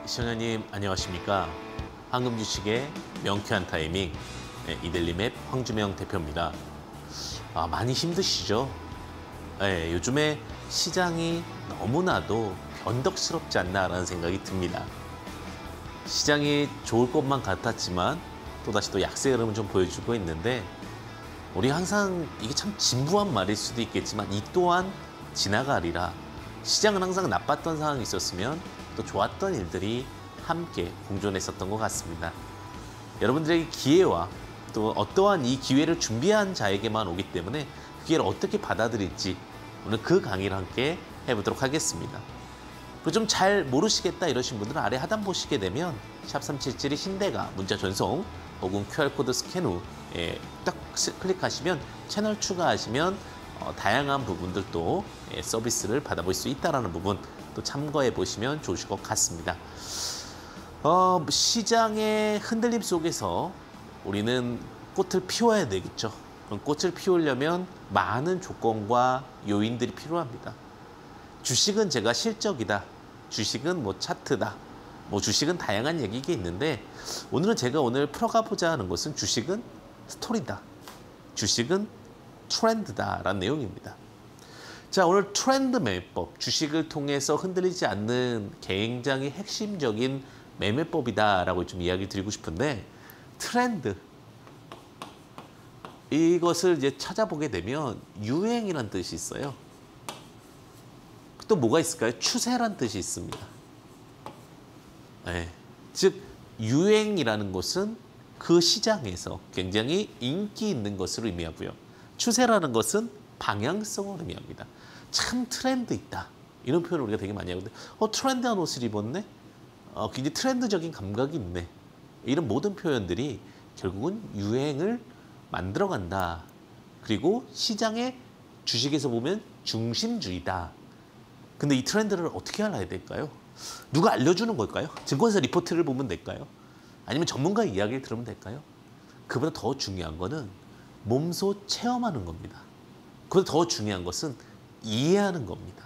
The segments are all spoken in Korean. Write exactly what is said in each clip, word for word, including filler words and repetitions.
시청자님 안녕하십니까? 황금주식의 명쾌한 타이밍 네, 이델리맵 황주명 대표입니다. 아, 많이 힘드시죠? 네, 요즘에 시장이 너무나도 변덕스럽지 않나라는 생각이 듭니다. 시장이 좋을 것만 같았지만 또다시 또 약세 흐름을 좀 보여주고 있는데 우리 항상 이게 참 진부한 말일 수도 있겠지만 이 또한 지나가리라. 시장은 항상 나빴던 상황이 있었으면 또 좋았던 일들이 함께 공존했었던 것 같습니다. 여러분들에게 기회와 또 어떠한 이 기회를 준비한 자에게만 오기 때문에 그 기회를 어떻게 받아들일지 오늘 그 강의를 함께 해보도록 하겠습니다. 그 좀 잘 모르시겠다 이러신 분들은 아래 하단 보시게 되면 샵 삼칠칠이 신대가 문자 전송 혹은 큐알코드 스캔 후 예, 딱 클릭하시면 채널 추가하시면 어, 다양한 부분들도 예, 서비스를 받아볼 수 있다는 부분 또 참고해 보시면 좋으실 것 같습니다. 어, 시장의 흔들림 속에서 우리는 꽃을 피워야 되겠죠. 그럼 꽃을 피우려면 많은 조건과 요인들이 필요합니다. 주식은 제가 실적이다. 주식은 뭐 차트다. 뭐 주식은 다양한 얘기가 있는데 오늘은 제가 오늘 풀어가보자 하는 것은 주식은 스토리다. 주식은 트렌드다라는 내용입니다. 자, 오늘 트렌드 매매법, 주식을 통해서 흔들리지 않는 굉장히 핵심적인 매매법이다라고 좀 이야기 드리고 싶은데 트렌드 이것을 이제 찾아보게 되면 유행이란 뜻이 있어요. 또 뭐가 있을까요? 추세란 뜻이 있습니다. 네. 즉 유행이라는 것은 그 시장에서 굉장히 인기 있는 것으로 의미하고요. 추세라는 것은 방향성을 의미합니다. 참 트렌드 있다. 이런 표현을 우리가 되게 많이 하거든요. 어, 트렌드한 옷을 입었네? 어, 굉장히 트렌드적인 감각이 있네. 이런 모든 표현들이 결국은 유행을 만들어간다. 그리고 시장의 주식에서 보면 중심주의다. 근데 이 트렌드를 어떻게 알아야 될까요? 누가 알려주는 걸까요? 증권사 리포트를 보면 될까요? 아니면 전문가 이야기를 들으면 될까요? 그보다 더 중요한 거는 몸소 체험하는 겁니다. 그보다 더 중요한 것은 이해하는 겁니다.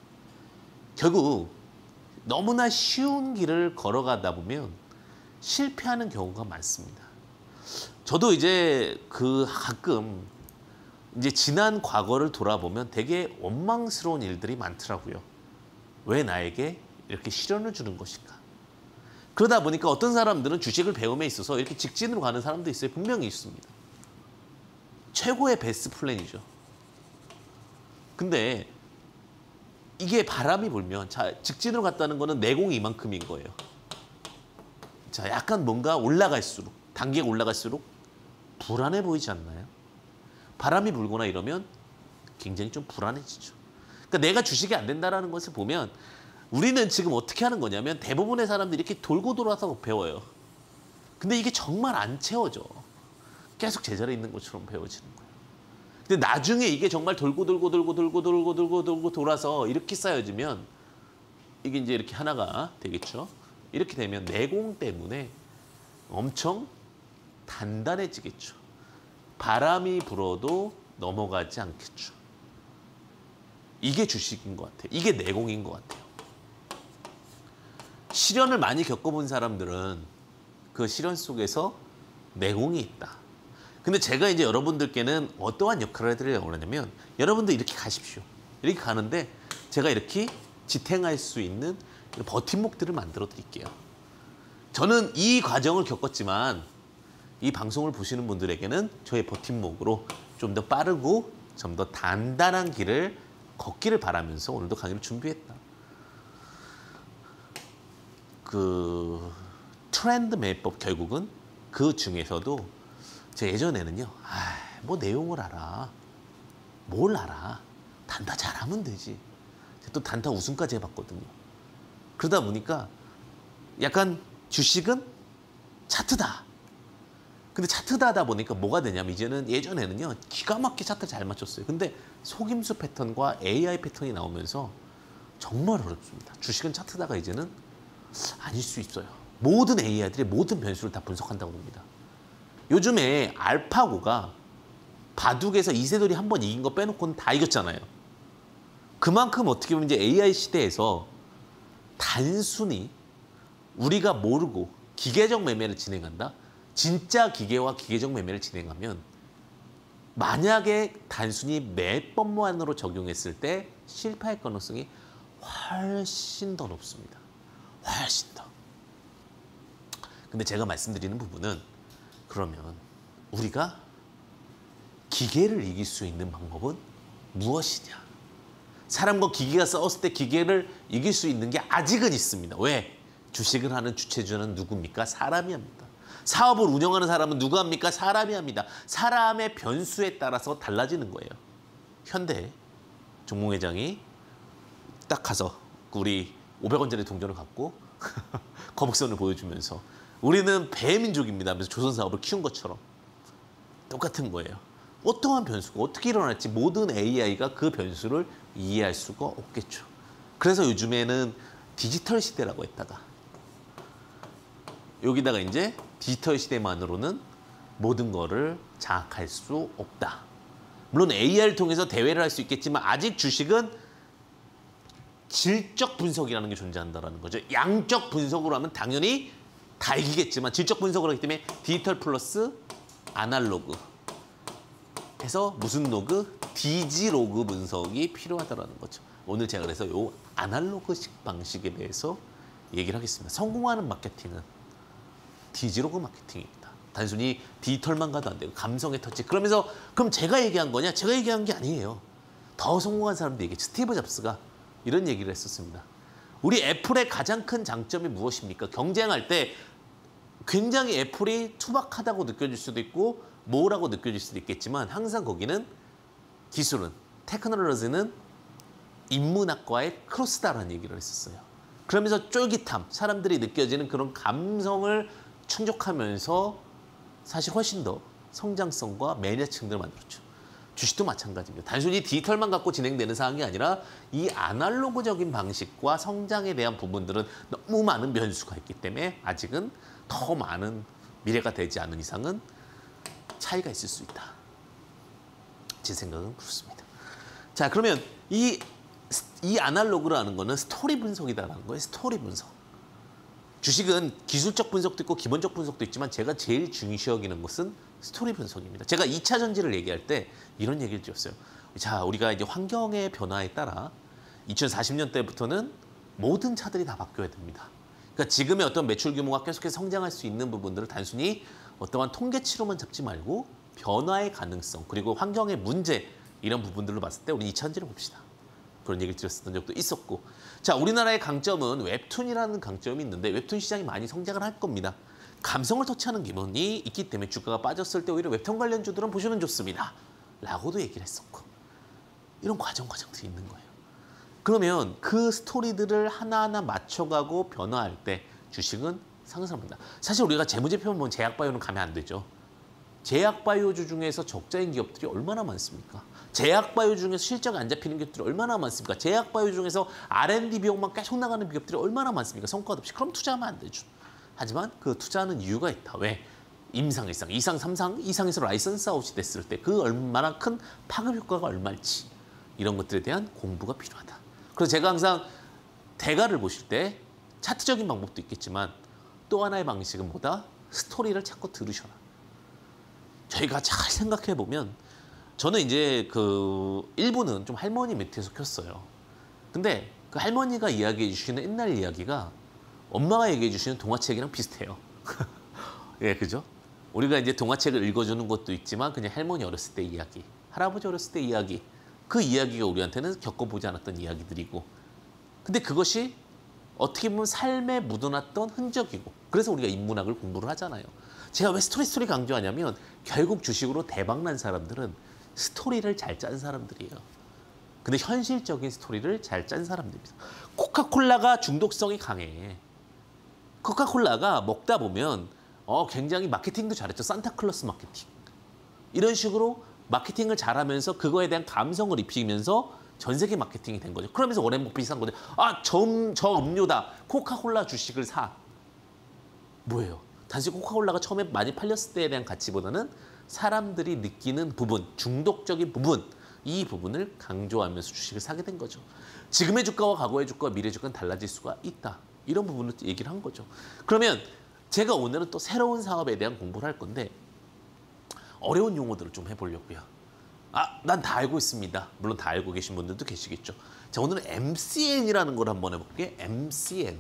결국 너무나 쉬운 길을 걸어가다 보면 실패하는 경우가 많습니다. 저도 이제 그 가끔 이제 지난 과거를 돌아보면 되게 원망스러운 일들이 많더라고요. 왜 나에게 이렇게 시련을 주는 것인가? 그러다 보니까 어떤 사람들은 주식을 배움에 있어서 이렇게 직진으로 가는 사람도 있어요. 분명히 있습니다. 최고의 베스트 플랜이죠. 근데 이게 바람이 불면 자, 직진으로 갔다는 거는 내공이 이만큼인 거예요. 자, 약간 뭔가 올라갈수록 단계가 올라갈수록 불안해 보이지 않나요? 바람이 불거나 이러면 굉장히 좀 불안해지죠. 그러니까 내가 주식이 안 된다는 것을 보면 우리는 지금 어떻게 하는 거냐면 대부분의 사람들이 이렇게 돌고 돌아서 배워요. 근데 이게 정말 안 채워져. 계속 제자리에 있는 것처럼 배워지는 거예요. 근데 나중에 이게 정말 돌고 돌고 돌고 돌고 돌고 돌고 돌고 돌아서 이렇게 쌓여지면 이게 이제 이렇게 하나가 되겠죠. 이렇게 되면 내공 때문에 엄청 단단해지겠죠. 바람이 불어도 넘어가지 않겠죠. 이게 주식인 것 같아요. 이게 내공인 것 같아요. 시련을 많이 겪어본 사람들은 그 시련 속에서 내공이 있다. 근데 제가 이제 여러분들께는 어떠한 역할을 해드리려고 하냐면 여러분들 이렇게 가십시오. 이렇게 가는데 제가 이렇게 지탱할 수 있는 버팀목들을 만들어 드릴게요. 저는 이 과정을 겪었지만 이 방송을 보시는 분들에게는 저의 버팀목으로 좀 더 빠르고 좀 더 단단한 길을 걷기를 바라면서 오늘도 강의를 준비했다. 그 트렌드 매매법 결국은 그 중에서도 제 예전에는요. 아, 뭐 내용을 알아. 뭘 알아. 단타 잘하면 되지. 또 단타 우승까지 해봤거든요. 그러다 보니까 약간 주식은 차트다. 근데 차트다 하다 보니까 뭐가 되냐면 이제는 예전에는요. 기가 막히게 차트를 잘 맞췄어요. 근데 속임수 패턴과 에이아이 패턴이 나오면서 정말 어렵습니다. 주식은 차트다가 이제는 아닐 수 있어요. 모든 에이아이들이 모든 변수를 다 분석한다고 합니다. 요즘에 알파고가 바둑에서 이세돌이 한 번 이긴 거 빼놓고는 다 이겼잖아요. 그만큼 어떻게 보면 이제 에이아이 시대에서 단순히 우리가 모르고 기계적 매매를 진행한다? 진짜 기계와 기계적 매매를 진행하면 만약에 단순히 매법만으로 적용했을 때 실패할 가능성이 훨씬 더 높습니다. 훨씬 더. 근데 제가 말씀드리는 부분은 그러면 우리가 기계를 이길 수 있는 방법은 무엇이냐? 사람과 기계가 싸웠을 때 기계를 이길 수 있는 게 아직은 있습니다. 왜? 주식을 하는 주체주는 누굽니까? 사람이 합니다. 사업을 운영하는 사람은 누가 합니까? 사람이 합니다. 사람의 변수에 따라서 달라지는 거예요. 현대 종목 회장이 딱 가서 우리 오백 원짜리 동전을 갖고 거북선을 보여주면서 우리는 배민족입니다 하면서 조선 사업을 키운 것처럼 똑같은 거예요. 어떠한 변수가 어떻게 일어날지 모든 에이아이가 그 변수를 이해할 수가 없겠죠. 그래서 요즘에는 디지털 시대라고 했다가 여기다가 이제 디지털 시대만으로는 모든 거를 장악할 수 없다. 물론 에이아이를 통해서 대회를 할 수 있겠지만 아직 주식은 질적 분석이라는 게 존재한다는 거죠. 양적 분석으로 하면 당연히 다 이기겠지만 질적 분석을 하기 때문에 디지털 플러스 아날로그 해서 무슨 로그? 디지로그 분석이 필요하다는 거죠. 오늘 제가 그래서 이 아날로그식 방식에 대해서 얘기를 하겠습니다. 성공하는 마케팅은 디지로그 마케팅입니다. 단순히 디지털만 가도 안 되고 감성의 터치. 그러면서 그럼 제가 얘기한 거냐? 제가 얘기한 게 아니에요. 더 성공한 사람도 얘기해. 스티브 잡스가 이런 얘기를 했었습니다. 우리 애플의 가장 큰 장점이 무엇입니까? 경쟁할 때 굉장히 애플이 투박하다고 느껴질 수도 있고 뭐라고 느껴질 수도 있겠지만 항상 거기는 기술은, 테크놀로지는 인문학과의 크로스다라는 얘기를 했었어요. 그러면서 쫄깃함, 사람들이 느껴지는 그런 감성을 충족하면서 사실 훨씬 더 성장성과 매니아층들을 만들었죠. 주식도 마찬가지입니다. 단순히 디지털만 갖고 진행되는 사항이 아니라 이 아날로그적인 방식과 성장에 대한 부분들은 너무 많은 변수가 있기 때문에 아직은 더 많은 미래가 되지 않은 이상은 차이가 있을 수 있다. 제 생각은 그렇습니다. 자, 그러면 이, 이 아날로그라는 거는 스토리 분석이다라는 거예요. 스토리 분석. 주식은 기술적 분석도 있고 기본적 분석도 있지만 제가 제일 중시 여기는 것은 스토리 분석입니다. 제가 이 차 전지를 얘기할 때 이런 얘기를 드렸어요. 자, 우리가 이제 환경의 변화에 따라 이천사십 년대부터는 모든 차들이 다 바뀌어야 됩니다. 그러니까 지금의 어떤 매출 규모가 계속해서 성장할 수 있는 부분들을 단순히 어떠한 통계치로만 잡지 말고 변화의 가능성 그리고 환경의 문제 이런 부분들로 봤을 때 우리 이 차 전지를 봅시다. 그런 얘기를 드렸었던 적도 있었고, 자, 우리나라의 강점은 웹툰이라는 강점이 있는데 웹툰 시장이 많이 성장을 할 겁니다. 감성을 터치하는 기본이 있기 때문에 주가가 빠졌을 때 오히려 웹툰 관련주들은 보시면 좋습니다 라고도 얘기를 했었고, 이런 과정 과정들이 있는 거예요. 그러면 그 스토리들을 하나하나 맞춰가고 변화할 때 주식은 상승합니다. 사실 우리가 재무제표만 보면 제약바이오는 가면 안 되죠. 제약바이오주 중에서 적자인 기업들이 얼마나 많습니까? 제약바이오 중에서 실적이 안 잡히는 기업들이 얼마나 많습니까? 제약바이오 중에서 알 앤 디 비용만 계속 나가는 기업들이 얼마나 많습니까? 성과도 없이. 그럼 투자하면 안 되죠. 하지만 그 투자하는 이유가 있다. 왜? 임상, 일상, 이상, 삼상, 이상에서 라이선스 아웃이 됐을 때 그 얼마나 큰 파급 효과가 얼마일지 이런 것들에 대한 공부가 필요하다. 그래서 제가 항상 대가를 보실 때 차트적인 방법도 있겠지만 또 하나의 방식은 뭐다? 스토리를 자꾸 들으셔라. 저희가 잘 생각해 보면 저는 이제 그 일부는 좀 할머니 밑에서 켰어요. 근데 그 할머니가 이야기해 주시는 옛날 이야기가 엄마가 얘기해 주시는 동화책이랑 비슷해요. 예, 그죠? 우리가 이제 동화책을 읽어주는 것도 있지만 그냥 할머니 어렸을 때 이야기, 할아버지 어렸을 때 이야기, 그 이야기가 우리한테는 겪어보지 않았던 이야기들이고, 근데 그것이 어떻게 보면 삶에 묻어놨던 흔적이고, 그래서 우리가 인문학을 공부를 하잖아요. 제가 왜 스토리 스토리 강조하냐면 결국 주식으로 대박난 사람들은 스토리를 잘 짠 사람들이에요. 근데 현실적인 스토리를 잘 짠 사람들입니다. 코카콜라가 중독성이 강해. 코카콜라가 먹다 보면 어, 굉장히 마케팅도 잘했죠. 산타클로스 마케팅. 이런 식으로 마케팅을 잘하면서 그거에 대한 감성을 입히면서 전 세계 마케팅이 된 거죠. 그러면서 워렌 버핏이 산 거죠. 아, 저, 저 음료다. 코카콜라 주식을 사. 뭐예요? 단순히 코카콜라가 처음에 많이 팔렸을 때에 대한 가치보다는 사람들이 느끼는 부분, 중독적인 부분, 이 부분을 강조하면서 주식을 사게 된 거죠. 지금의 주가와 과거의 주가와 미래 주가는 달라질 수가 있다. 이런 부분을 얘기를 한 거죠. 그러면 제가 오늘은 또 새로운 사업에 대한 공부를 할 건데 어려운 용어들을 좀 해보려고요. 아, 난 다 알고 있습니다. 물론 다 알고 계신 분들도 계시겠죠. 자, 오늘은 엠씨엔이라는 걸 한번 해볼게요. 엠씨엔.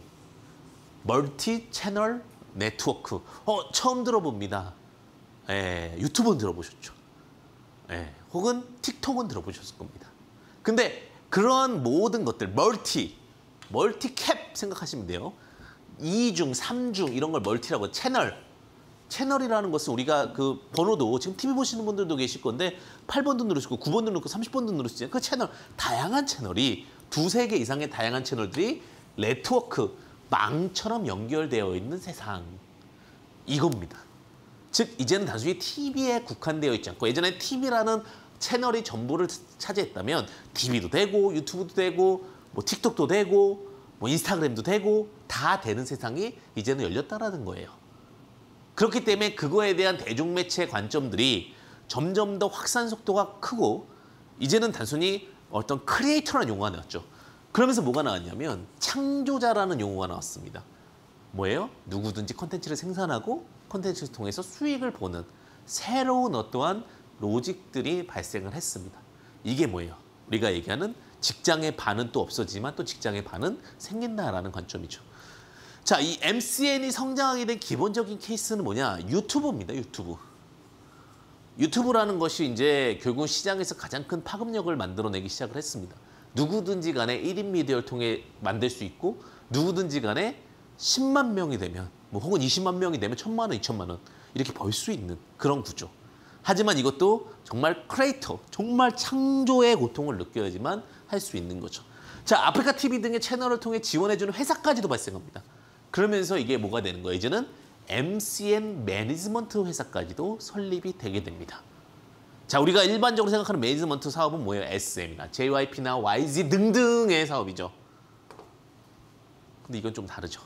멀티 채널 네트워크. 어, 처음 들어봅니다. 예, 유튜브는 들어보셨죠. 예, 혹은 틱톡은 들어보셨을 겁니다. 근데 그런 모든 것들, 멀티, 멀티캡 생각하시면 돼요. 이중, 삼중 이런 걸 멀티라고 채널. 채널이라는 것은 우리가 그 번호도 지금 티비 보시는 분들도 계실 건데 팔 번도 누르시고 구 번도 누르고 삼십 번도 누르시잖아요. 그 채널, 다양한 채널이 두세 개 이상의 다양한 채널들이 네트워크, 망처럼 연결되어 있는 세상. 이겁니다. 즉 이제는 단순히 티비에 국한되어 있지 않고 예전에 티비라는 채널이 전부를 차지했다면 티비도 되고 유튜브도 되고 뭐 틱톡도 되고 뭐 인스타그램도 되고 다 되는 세상이 이제는 열렸다라는 거예요. 그렇기 때문에 그거에 대한 대중매체 관점들이 점점 더 확산 속도가 크고 이제는 단순히 어떤 크리에이터라는 용어가 나왔죠. 그러면서 뭐가 나왔냐면 창조자라는 용어가 나왔습니다. 뭐예요? 누구든지 콘텐츠를 생산하고 콘텐츠를 통해서 수익을 보는 새로운 어떠한 로직들이 발생을 했습니다. 이게 뭐예요? 우리가 얘기하는 직장의 반은 또 없어지만 또 직장의 반은 생긴다라는 관점이죠. 자, 이 엠씨엔이 성장하게 된 기본적인 케이스는 뭐냐? 유튜브입니다. 유튜브. 유튜브라는 것이 이제 결국 시장에서 가장 큰 파급력을 만들어내기 시작을 했습니다. 누구든지 간에 일 인 미디어를 통해 만들 수 있고 누구든지 간에 십만 명이 되면 뭐 혹은 이십만 명이 되면 천만 원, 이천만 원 이렇게 벌 수 있는 그런 구조. 하지만 이것도 정말 크리에이터, 정말 창조의 고통을 느껴야지만 할 수 있는 거죠. 자, 아프리카 티비 등의 채널을 통해 지원해주는 회사까지도 발생합니다. 그러면서 이게 뭐가 되는 거예요? 이제는 엠씨엔 매니지먼트 회사까지도 설립이 되게 됩니다. 자, 우리가 일반적으로 생각하는 매니지먼트 사업은 뭐예요? 에스엠이나 제이와이피나 와이지 등등의 사업이죠. 근데 이건 좀 다르죠.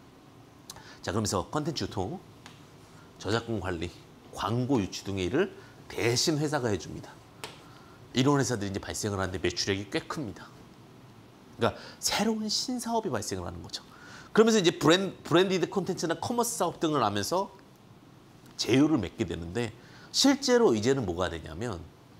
자, 그러면서 컨텐츠 유통, 저작권 관리, 광고 유치 등의 일을 대신 회사가 해줍니다. 이런 회사들이 이제 발생을 하는데 매출액이 꽤 큽니다. 그러니까 새로운 신사업이 발생을 하는 거죠. 그러면서 이제 브랜, 브랜디드 콘텐츠나 커머스 사업 등을 하면서 제휴를 맺게 되는데 실제로 이제는 뭐가 되냐면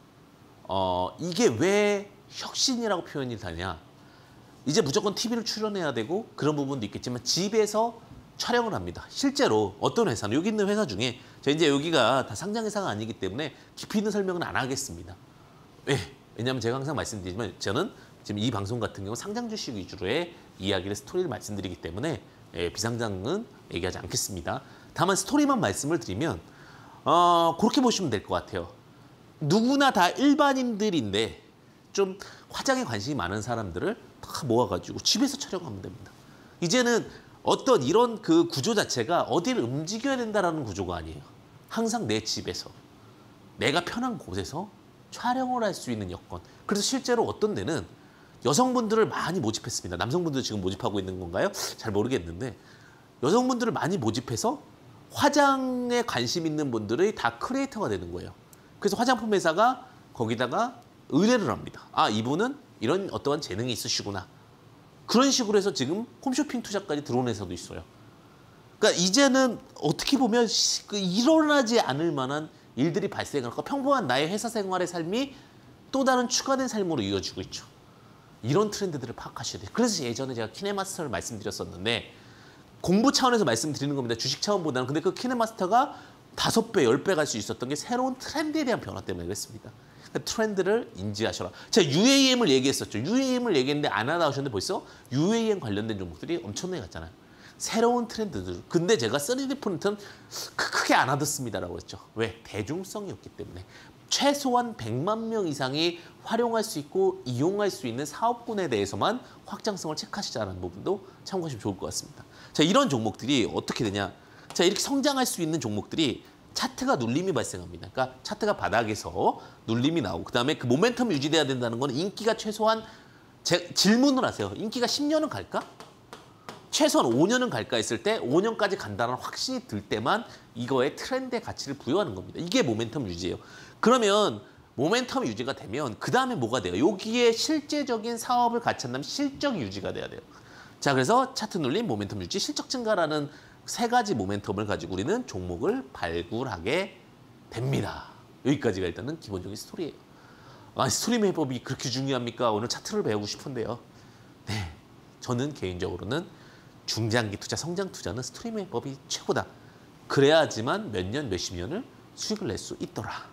어, 이게 왜 혁신이라고 표현이 되냐. 이제 무조건 티비를 출연해야 되고 그런 부분도 있겠지만 집에서 촬영을 합니다. 실제로 어떤 회사는 여기 있는 회사 중에 제가 이제 여기가 다 상장 회사가 아니기 때문에 깊이 있는 설명은 안 하겠습니다. 왜? 왜냐하면 제가 항상 말씀드리지만 저는 지금 이 방송 같은 경우 상장 주식 위주로의 이야기를 스토리를 말씀드리기 때문에 예, 비상장은 얘기하지 않겠습니다. 다만 스토리만 말씀을 드리면 어, 그렇게 보시면 될 것 같아요. 누구나 다 일반인들인데 좀 화장에 관심이 많은 사람들을 다 모아가지고 집에서 촬영하면 됩니다. 이제는 어떤 이런 그 구조 자체가 어디를 움직여야 된다는 구조가 아니에요. 항상 내 집에서 내가 편한 곳에서 촬영을 할 수 있는 여건. 그래서 실제로 어떤 데는 여성분들을 많이 모집했습니다. 남성분들 지금 모집하고 있는 건가요? 잘 모르겠는데 여성분들을 많이 모집해서 화장에 관심 있는 분들이 다 크리에이터가 되는 거예요. 그래서 화장품 회사가 거기다가 의뢰를 합니다. 아, 이분은 이런 어떠한 재능이 있으시구나. 그런 식으로 해서 지금 홈쇼핑 투자까지 들어온 회사도 있어요. 그러니까 이제는 어떻게 보면 일어나지 않을 만한 일들이 발생을 하고 평범한 나의 회사 생활의 삶이 또 다른 추가된 삶으로 이어지고 있죠. 이런 트렌드들을 파악하셔야 돼요. 그래서 예전에 제가 키네마스터를 말씀드렸었는데 공부 차원에서 말씀드리는 겁니다. 주식 차원보다는. 근데 그 키네마스터가 다섯 배, 열 배 갈 수 있었던 게 새로운 트렌드에 대한 변화 때문에 그랬습니다. 그러니까 트렌드를 인지하셔라. 제가 유에이엠을 얘기했었죠. 유에이엠을 얘기했는데 안 하나 나오셨는데 벌써 유에이엠 관련된 종목들이 엄청나게 갔잖아요. 새로운 트렌드들. 근데 제가 쓰리디 프린트는 크게 안 하듣습니다라고 했죠. 왜? 대중성이 없기 때문에. 최소한 백만 명 이상이 활용할 수 있고 이용할 수 있는 사업군에 대해서만 확장성을 체크하시자는 부분도 참고하시면 좋을 것 같습니다. 자, 이런 종목들이 어떻게 되냐. 자, 이렇게 성장할 수 있는 종목들이 차트가 눌림이 발생합니다. 그러니까 차트가 바닥에서 눌림이 나오고 그다음에 그 모멘텀이 유지돼야 된다는 건 인기가 최소한 제, 질문을 하세요. 인기가 십 년은 갈까? 최소한 오 년은 갈까 했을 때 오 년까지 간다는 확신이 들 때만 이거에 트렌드의 가치를 부여하는 겁니다. 이게 모멘텀 유지예요. 그러면 모멘텀 유지가 되면 그 다음에 뭐가 돼요? 여기에 실제적인 사업을 같이 한다면 실적 유지가 돼야 돼요. 자, 그래서 차트 눌림, 모멘텀 유지, 실적 증가라는 세 가지 모멘텀을 가지고 우리는 종목을 발굴하게 됩니다. 여기까지가 일단은 기본적인 스토리예요. 아, 스토리 매법이 그렇게 중요합니까? 오늘 차트를 배우고 싶은데요. 네, 저는 개인적으로는 중장기 투자, 성장 투자는 스토리 매법이 최고다. 그래야지만 몇 년, 몇십 년을 수익을 낼 수 있더라.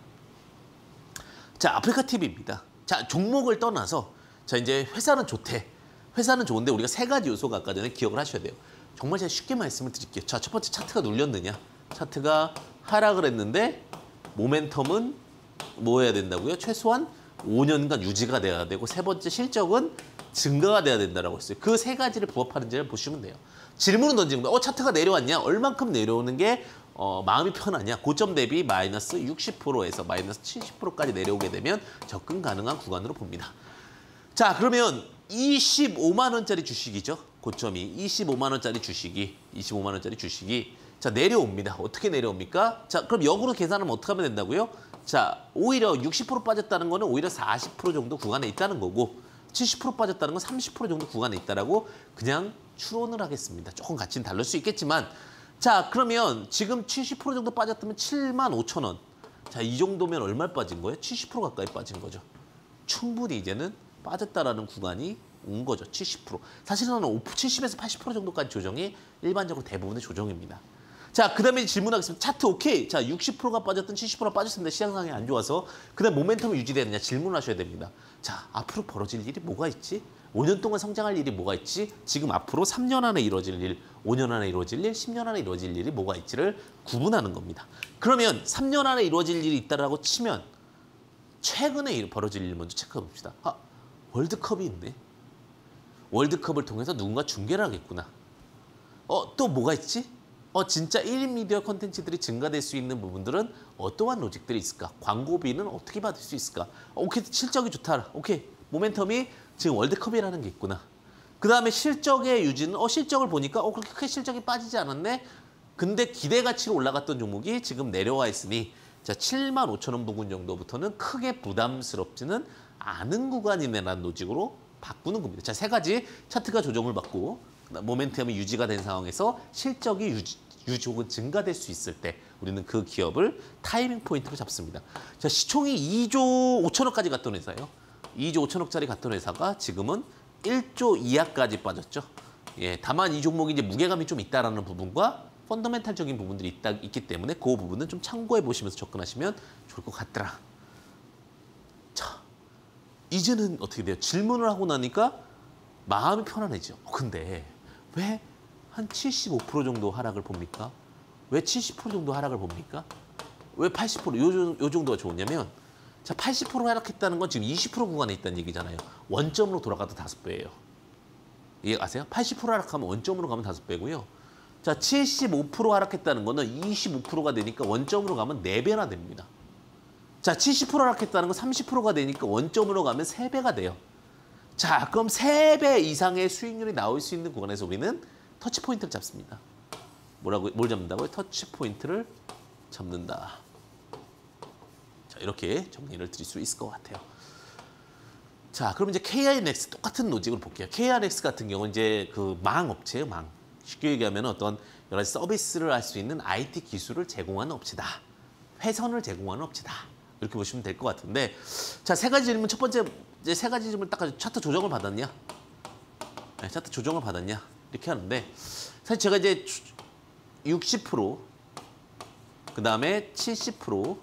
자, 아프리카 티비입니다. 자, 종목을 떠나서 자 이제 회사는 좋대. 회사는 좋은데 우리가 세 가지 요소가 아까 전에 기억을 하셔야 돼요. 정말 제가 쉽게 말씀을 드릴게요. 자, 첫 번째 차트가 눌렸느냐? 차트가 하락을 했는데 모멘텀은 뭐 해야 된다고요? 최소한 오 년간 유지가 돼야 되고 세 번째 실적은 증가가 돼야 된다라고 했어요. 그 세 가지를 부합하는지를 보시면 돼요. 질문은 던지는 거예요. 어, 차트가 내려왔냐? 얼만큼 내려오는 게 어, 마음이 편하냐? 고점 대비 마이너스 육십 퍼센트에서 마이너스 칠십 퍼센트까지 내려오게 되면 접근 가능한 구간으로 봅니다. 자, 그러면 이십오만 원짜리 주식이죠. 고점이 이십오만 원짜리 주식이 이십오만 원짜리 주식이 자 내려옵니다. 어떻게 내려옵니까? 자, 그럼 역으로 계산하면 어떻게 하면 된다고요? 자, 오히려 육십 퍼센트 빠졌다는 거는 오히려 사십 퍼센트 정도 구간에 있다는 거고 칠십 퍼센트 빠졌다는 건 삼십 퍼센트 정도 구간에 있다라고 그냥 추론을 하겠습니다. 조금 가치는 다를 수 있겠지만 자, 그러면 지금 칠십 퍼센트 정도 빠졌다면 칠만 오천 원. 자, 이 정도면 얼마 빠진 거예요? 칠십 퍼센트 가까이 빠진 거죠. 충분히 이제는 빠졌다라는 구간이 온 거죠. 칠십 퍼센트. 사실은 칠십에서 팔십 퍼센트 정도까지 조정이 일반적으로 대부분의 조정입니다. 자, 그 다음에 질문하겠습니다. 차트 오케이. 자, 육십 퍼센트가 빠졌든 칠십 퍼센트가 빠졌습니다. 시장 상황이 안 좋아서. 그 다음 모멘텀이 유지되느냐 질문하셔야 됩니다. 자, 앞으로 벌어질 일이 뭐가 있지? 오 년 동안 성장할 일이 뭐가 있지? 지금 앞으로 삼 년 안에 이루어질 일, 오 년 안에 이루어질 일, 십 년 안에 이루어질 일이 뭐가 있지를 구분하는 겁니다. 그러면 삼 년 안에 이루어질 일이 있다라고 치면 최근에 벌어질 일 먼저 체크해 봅시다. 아, 월드컵이 있네. 월드컵을 통해서 누군가 중계를 하겠구나. 어, 또 뭐가 있지? 어, 진짜 일 인 미디어 콘텐츠들이 증가될 수 있는 부분들은 어떠한 로직들이 있을까? 광고비는 어떻게 받을 수 있을까? 어, 오케이, 실적이 좋다. 오케이, 모멘텀이 지금 월드컵이라는 게 있구나. 그 다음에 실적의 유지는 어, 실적을 보니까 어, 그렇게 크게 실적이 빠지지 않았네? 근데 기대 가치로 올라갔던 종목이 지금 내려와 있으니 자, 칠만 오천 원 부근 정도부터는 크게 부담스럽지는 않은 구간이네라는 로직으로 바꾸는 겁니다. 자, 세 가지 차트가 조정을 받고 모멘텀이 유지가 된 상황에서 실적이 유지, 유지 혹은 증가될 수 있을 때 우리는 그 기업을 타이밍 포인트로 잡습니다. 자, 시총이 이조 오천억까지 갔던 회사예요. 이조 오천억짜리 갔던 회사가 지금은 일조 이하까지 빠졌죠. 예, 다만 이 종목이 이제 무게감이 좀 있다라는 부분과 펀더멘탈적인 부분들이 있다, 있기 때문에 그 부분은 좀 참고해 보시면서 접근하시면 좋을 것 같더라. 자, 이제는 어떻게 돼요? 질문을 하고 나니까 마음이 편안해져. 근데 왜 한 칠십오 퍼센트 정도 하락을 봅니까? 왜 칠십 퍼센트 정도 하락을 봅니까? 왜 팔십 퍼센트 요, 요 정도가 좋으냐면 자, 팔십 퍼센트 하락했다는 건 지금 이십 퍼센트 구간에 있다는 얘기잖아요. 원점으로 돌아가도 다섯 배예요. 이해 아세요? 팔십 퍼센트 하락하면 원점으로 가면 다섯 배고요. 자, 칠십오 퍼센트 하락했다는 거는 이십오 퍼센트가 되니까 원점으로 가면 네 배나 됩니다. 자, 칠십 퍼센트 하락했다는 건 삼십 퍼센트가 되니까 원점으로 가면 세 배가 돼요. 자, 그럼 세 배 이상의 수익률이 나올 수 있는 구간에서 우리는 터치 포인트를 잡습니다. 뭐라고, 뭘 잡는다고요? 터치 포인트를 잡는다. 자, 이렇게 정리를 드릴 수 있을 것 같아요. 자, 그럼 이제 케이아이넥스 똑같은 로직으로 볼게요. 케이아이넥스 같은 경우는 이제 그 망 업체예요, 망. 쉽게 얘기하면 어떤 여러 가지 서비스를 할 수 있는 아이티 기술을 제공하는 업체다. 회선을 제공하는 업체다. 이렇게 보시면 될 것 같은데, 자, 세 가지 질문. 첫 번째, 이제 세 가지 질문 딱 가지고 차트 조정을 받았냐? 네, 차트 조정을 받았냐? 이렇게 하는데, 사실 제가 이제 육십 퍼센트, 그 다음에 칠십 퍼센트,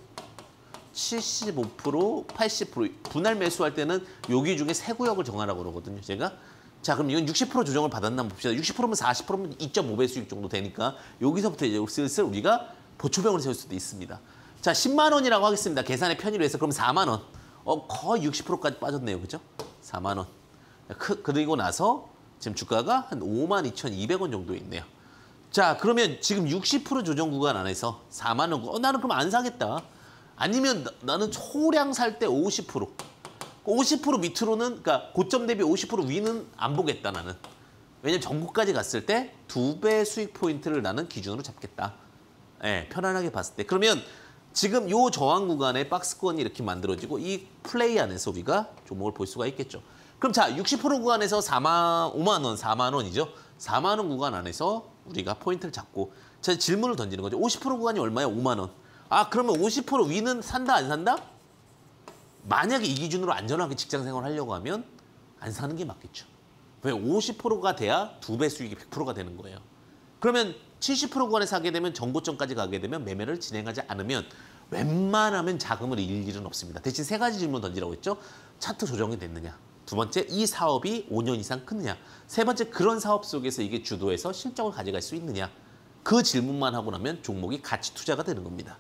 칠십오 퍼센트, 팔십 퍼센트 분할 매수할 때는 여기 중에 세 구역을 정하라고 그러거든요, 제가. 자, 그럼 이건 육십 퍼센트 조정을 받았나 한번 봅시다. 육십 퍼센트면 사십 퍼센트면 이 점 오 배 수익 정도 되니까 여기서부터 이제 슬슬 우리가 보초병을 세울 수도 있습니다. 자, 십만 원이라고 하겠습니다. 계산의 편의로 해서 그럼 사만 원. 어, 거의 육십 퍼센트까지 빠졌네요. 그죠? 사만 원. 그, 그리고 나서 지금 주가가 한 오만 이천이백 원 정도 있네요. 자, 그러면 지금 육십 퍼센트 조정 구간 안에서 사만 원. 어, 나는 그럼 안 사겠다. 아니면 나, 나는 소량 살 때 오십 퍼센트. 오십 퍼센트 밑으로는, 그러니까 고점 대비 오십 퍼센트 위는 안 보겠다, 나는. 왜냐면 전고까지 갔을 때 두 배 수익 포인트를 나는 기준으로 잡겠다. 예, 편안하게 봤을 때. 그러면 지금 요 저항 구간에 박스권이 이렇게 만들어지고 이 플레이 안에서 우리가 종목을 볼 수가 있겠죠. 그럼 자, 육십 퍼센트 구간에서 사만, 오만 원, 사만 원이죠. 사만 원 구간 안에서 우리가 포인트를 잡고 자, 질문을 던지는 거죠. 오십 퍼센트 구간이 얼마야? 오만 원. 아, 그러면 오십 퍼센트 위는 산다, 안 산다? 만약에 이 기준으로 안전하게 직장 생활을 하려고 하면 안 사는 게 맞겠죠. 왜? 오십 퍼센트가 돼야 두 배 수익이 백 퍼센트가 되는 거예요. 그러면 칠십 퍼센트 구간에 사게 되면 정고점까지 가게 되면 매매를 진행하지 않으면 웬만하면 자금을 잃을 일은 없습니다. 대신 세 가지 질문 던지라고 했죠. 차트 조정이 됐느냐. 두 번째, 이 사업이 오 년 이상 크느냐. 세 번째, 그런 사업 속에서 이게 주도해서 실적을 가져갈 수 있느냐. 그 질문만 하고 나면 종목이 가치 투자가 되는 겁니다.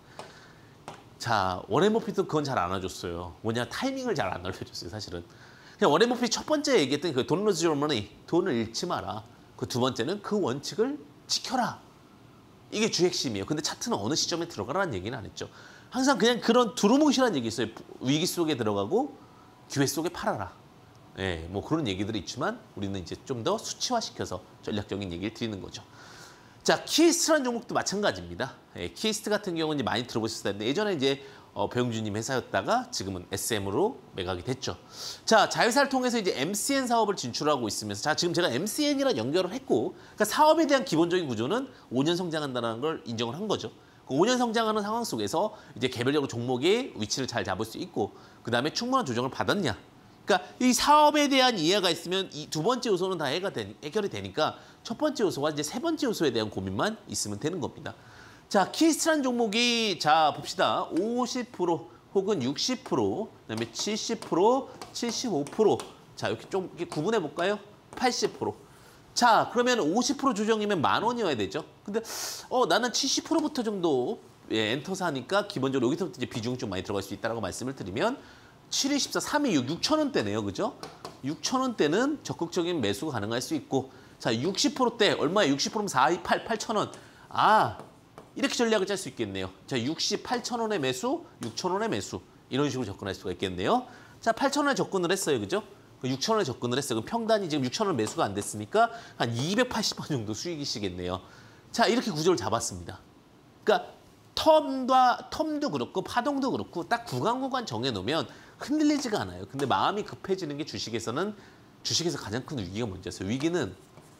자, 워렌 버핏도 그건 잘 안 해줬어요. 뭐냐, 타이밍을 잘 안 알려줬어요, 사실은. 그냥 워렌 버핏 첫 번째 얘기했던 그 Don't lose your money, 돈을 잃지 마라. 그 두 번째는 그 원칙을 지켜라. 이게 주 핵심이에요. 근데 차트는 어느 시점에 들어가라는 얘기는 안 했죠. 항상 그냥 그런 두루뭉실한 얘기 있어요. 위기 속에 들어가고 기회 속에 팔아라. 예, 뭐 그런 얘기들이 있지만 우리는 이제 좀 더 수치화시켜서 전략적인 얘기를 드리는 거죠. 자, 키스트라는 종목도 마찬가지입니다. 예, 키스트 같은 경우는 이제 많이 들어보셨을 텐데 예전에 이제 어, 배용주님 회사였다가 지금은 에스엠으로 매각이 됐죠. 자, 자회사를 통해서 이제 엠씨엔 사업을 진출하고 있으면서 자, 지금 제가 엠씨엔이랑 연결을 했고 그러니까 사업에 대한 기본적인 구조는 오 년 성장한다는 걸 인정을 한 거죠. 그 오 년 성장하는 상황 속에서 이제 개별적으로 종목의 위치를 잘 잡을 수 있고 그다음에 충분한 조정을 받았냐. 그러니까 이 사업에 대한 이해가 있으면 이 두 번째 요소는 다 해가 되, 해결이 되니까 첫 번째 요소와 이제 세 번째 요소에 대한 고민만 있으면 되는 겁니다. 자, 키스트라는 종목이 자 봅시다. 오십 퍼센트 혹은 육십 퍼센트, 그다음에 칠십 퍼센트, 칠십오 퍼센트. 자, 이렇게 좀 이렇게 구분해 볼까요? 팔십 퍼센트. 자, 그러면 오십 퍼센트 조정이면 만 원이어야 되죠. 근데 어 나는 칠십 퍼센트부터 정도 예, 엔터 사니까 기본적으로 여기서부터 이제 비중이 좀 많이 들어갈 수 있다라고 말씀을 드리면 칠, 이, 십사, 삼, 이, 육, 육천 원대네요. 그죠? 육천 원대는 적극적인 매수가 가능할 수 있고 자, 육십 퍼센트대 얼마에 육십 퍼센트면 사, 이, 팔, 팔천 원. 아, 이렇게 전략을 짤 수 있겠네요. 자, 육십, 팔천 원의 매수, 육천 원의 매수. 이런 식으로 접근할 수가 있겠네요. 자, 팔천 원에 접근을 했어요. 그죠? 육천 원에 접근을 했어요. 그럼 평단이 지금 육천 원 매수가 안 됐으니까 한 이백팔십 원 정도 수익이시겠네요. 자, 이렇게 구조를 잡았습니다. 그러니까 텀과, 텀도 그렇고 파동도 그렇고 딱 구간 구간 정해놓으면 흔들리지가 않아요. 근데 마음이 급해지는 게 주식에서는 주식에서 가장 큰 위기가 뭔지 아세요? 위기는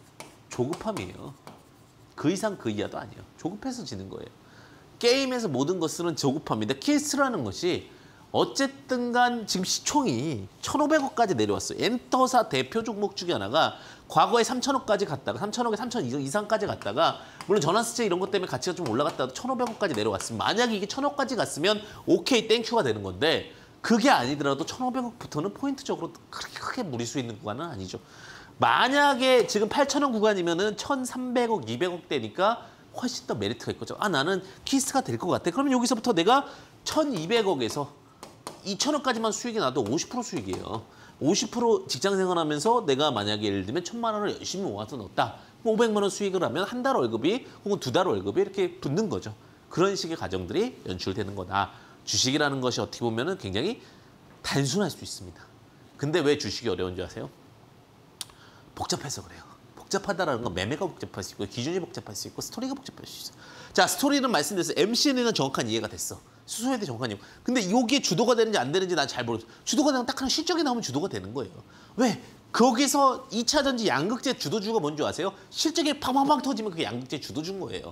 조급함이에요. 그 이상 그 이하도 아니에요. 조급해서 지는 거예요. 게임에서 모든 것은 조급함인데 키스라는 것이 어쨌든 간 지금 시총이 천오백억까지 내려왔어요. 엔터사 대표 종목 중에 하나가 과거에 삼천억까지 갔다가 삼천억에 삼천 이상까지 갔다가 물론 전환수채 이런 것 때문에 가치가 좀 올라갔다가 천오백억까지 내려왔으면 만약에 이게 천억까지 갔으면 오케이 땡큐가 되는 건데 그게 아니더라도 천오백억부터는 포인트적으로 그렇게 크게 무리수 있는 구간은 아니죠. 만약에 지금 팔천원 구간이면은 천삼백억, 이백억대니까 훨씬 더 메리트가 있거죠. 아, 나는 키스가 될 것 같아. 그러면 여기서부터 내가 천이백억에서 이천억까지만 수익이 나도 오십 퍼센트 수익이에요. 오십 퍼센트 직장 생활하면서 내가 만약에 예를 들면 천만 원을 열심히 모아서 넣었다. 오백만 원 수익을 하면 한 달 월급이 혹은 두 달 월급이 이렇게 붙는 거죠. 그런 식의 과정들이 연출되는 거다. 주식이라는 것이 어떻게 보면 굉장히 단순할 수 있습니다. 근데 왜 주식이 어려운 줄 아세요? 복잡해서 그래요. 복잡하다라는 건 매매가 복잡할 수 있고 기준이 복잡할 수 있고 스토리가 복잡할 수 있어요. 자, 스토리는 말씀드렸어요. 엠씨엔에는 정확한 이해가 됐어. 수소에 대해 정확한 이해. 근데 이게 주도가 되는지 안 되는지 난 잘 모르겠어. 주도가 되면 딱 하나 실적이 나오면 주도가 되는 거예요. 왜? 거기서 이 차 전지 양극재 주도주가 뭔지 아세요? 실적이 팡팡팡 터지면 그게 양극재 주도주인 거예요.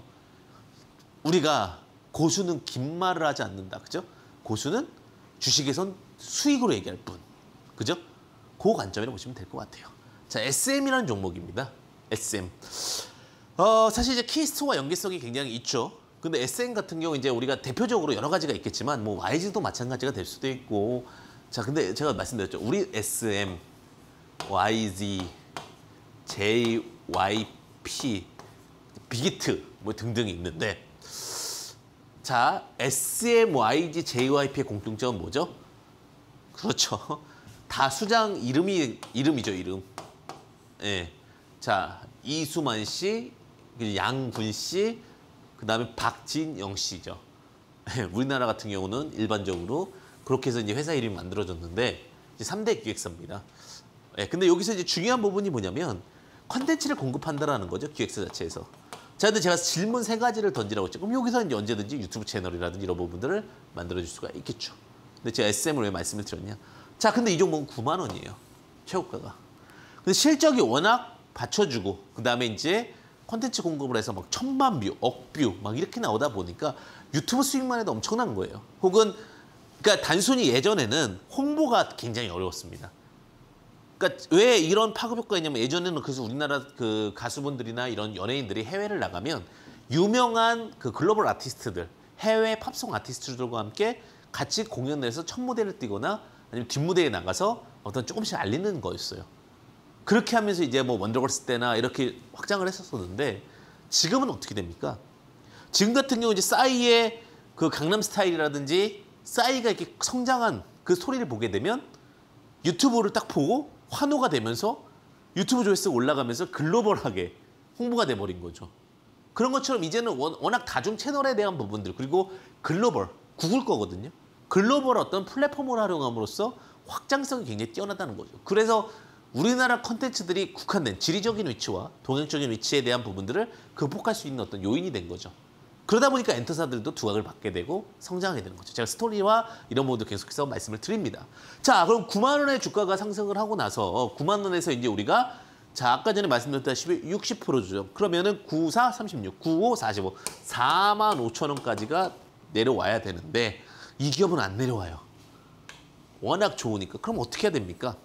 우리가 고수는 긴 말을 하지 않는다. 그죠? 고수는 주식에선 수익으로 얘기할 뿐. 그죠? 그 관점이라고 보시면 될 것 같아요. 자, 에스엠이라는 종목입니다. 에스엠. 어, 사실 이제 키스트와 연계성이 굉장히 있죠. 근데 에스엠 같은 경우 이제 우리가 대표적으로 여러 가지가 있겠지만 뭐 와이지도 마찬가지가 될 수도 있고. 자, 근데 제가 말씀드렸죠. 우리 에스엠, 와이지, 제이와이피, 빅히트 뭐 등등이 있는데 자, 에스엠, 와이지, 제이와이피의 공통점은 뭐죠? 그렇죠. 다 수장 이름이 이름이죠, 이름. 예. 자, 이수만 씨, 양군 씨, 그다음에 박진영 씨죠. 예, 우리나라 같은 경우는 일반적으로 그렇게 해서 이제 회사 이름이 만들어졌는데 이제 삼 대 기획사입니다. 예, 근데 여기서 이제 중요한 부분이 뭐냐면 컨텐츠를 공급한다라는 거죠, 기획사 자체에서. 자, 근데 제가 질문 세 가지를 던지라고 했죠. 그럼 여기서 이제 언제든지 유튜브 채널이라든지 이런 부분들을 만들어줄 수가 있겠죠. 근데 제가 에스엠을 왜 말씀을 드렸냐? 자, 근데 이 종목은 구만 원이에요. 최고가가. 근데 실적이 워낙 받쳐주고 그다음에 이제 콘텐츠 공급을 해서 막 천만 뷰, 억 뷰 막 이렇게 나오다 보니까 유튜브 수익만 해도 엄청난 거예요. 혹은 그러니까 단순히 예전에는 홍보가 굉장히 어려웠습니다. 그러니까 왜 이런 파급 효과가 있냐면 예전에는 그래서 우리나라 그 가수분들이나 이런 연예인들이 해외를 나가면 유명한 그 글로벌 아티스트들, 해외 팝송 아티스트들과 함께 같이 공연에서 첫 무대를 뛰거나 아니면 뒷무대에 나가서 어떤 조금씩 알리는 거였어요. 그렇게 하면서 이제 뭐 원더걸스 때나 이렇게 확장을 했었었는데 지금은 어떻게 됩니까? 지금 같은 경우 이제 싸이의 그 강남 스타일이라든지 싸이가 이렇게 성장한 그 스토리를 보게 되면 유튜브를 딱 보고 환호가 되면서 유튜브 조회수가 올라가면서 글로벌하게 홍보가 돼버린 거죠. 그런 것처럼 이제는 워낙 다중 채널에 대한 부분들 그리고 글로벌, 구글 거거든요. 글로벌 어떤 플랫폼을 활용함으로써 확장성이 굉장히 뛰어나다는 거죠. 그래서 우리나라 콘텐츠들이 국한된 지리적인 위치와 동양적인 위치에 대한 부분들을 극복할 수 있는 어떤 요인이 된 거죠. 그러다 보니까 엔터사들도 두각을 받게 되고 성장하게 되는 거죠. 제가 스토리와 이런 부분도 계속해서 말씀을 드립니다. 자, 그럼 구만 원의 주가가 상승을 하고 나서 구만 원에서 이제 우리가 자, 아까 전에 말씀드렸다시피 육십 퍼센트죠. 그러면은 구, 사, 삼십육, 구, 오, 사십오, 사만 오천 원까지가 내려와야 되는데 이 기업은 안 내려와요. 워낙 좋으니까. 그럼 어떻게 해야 됩니까?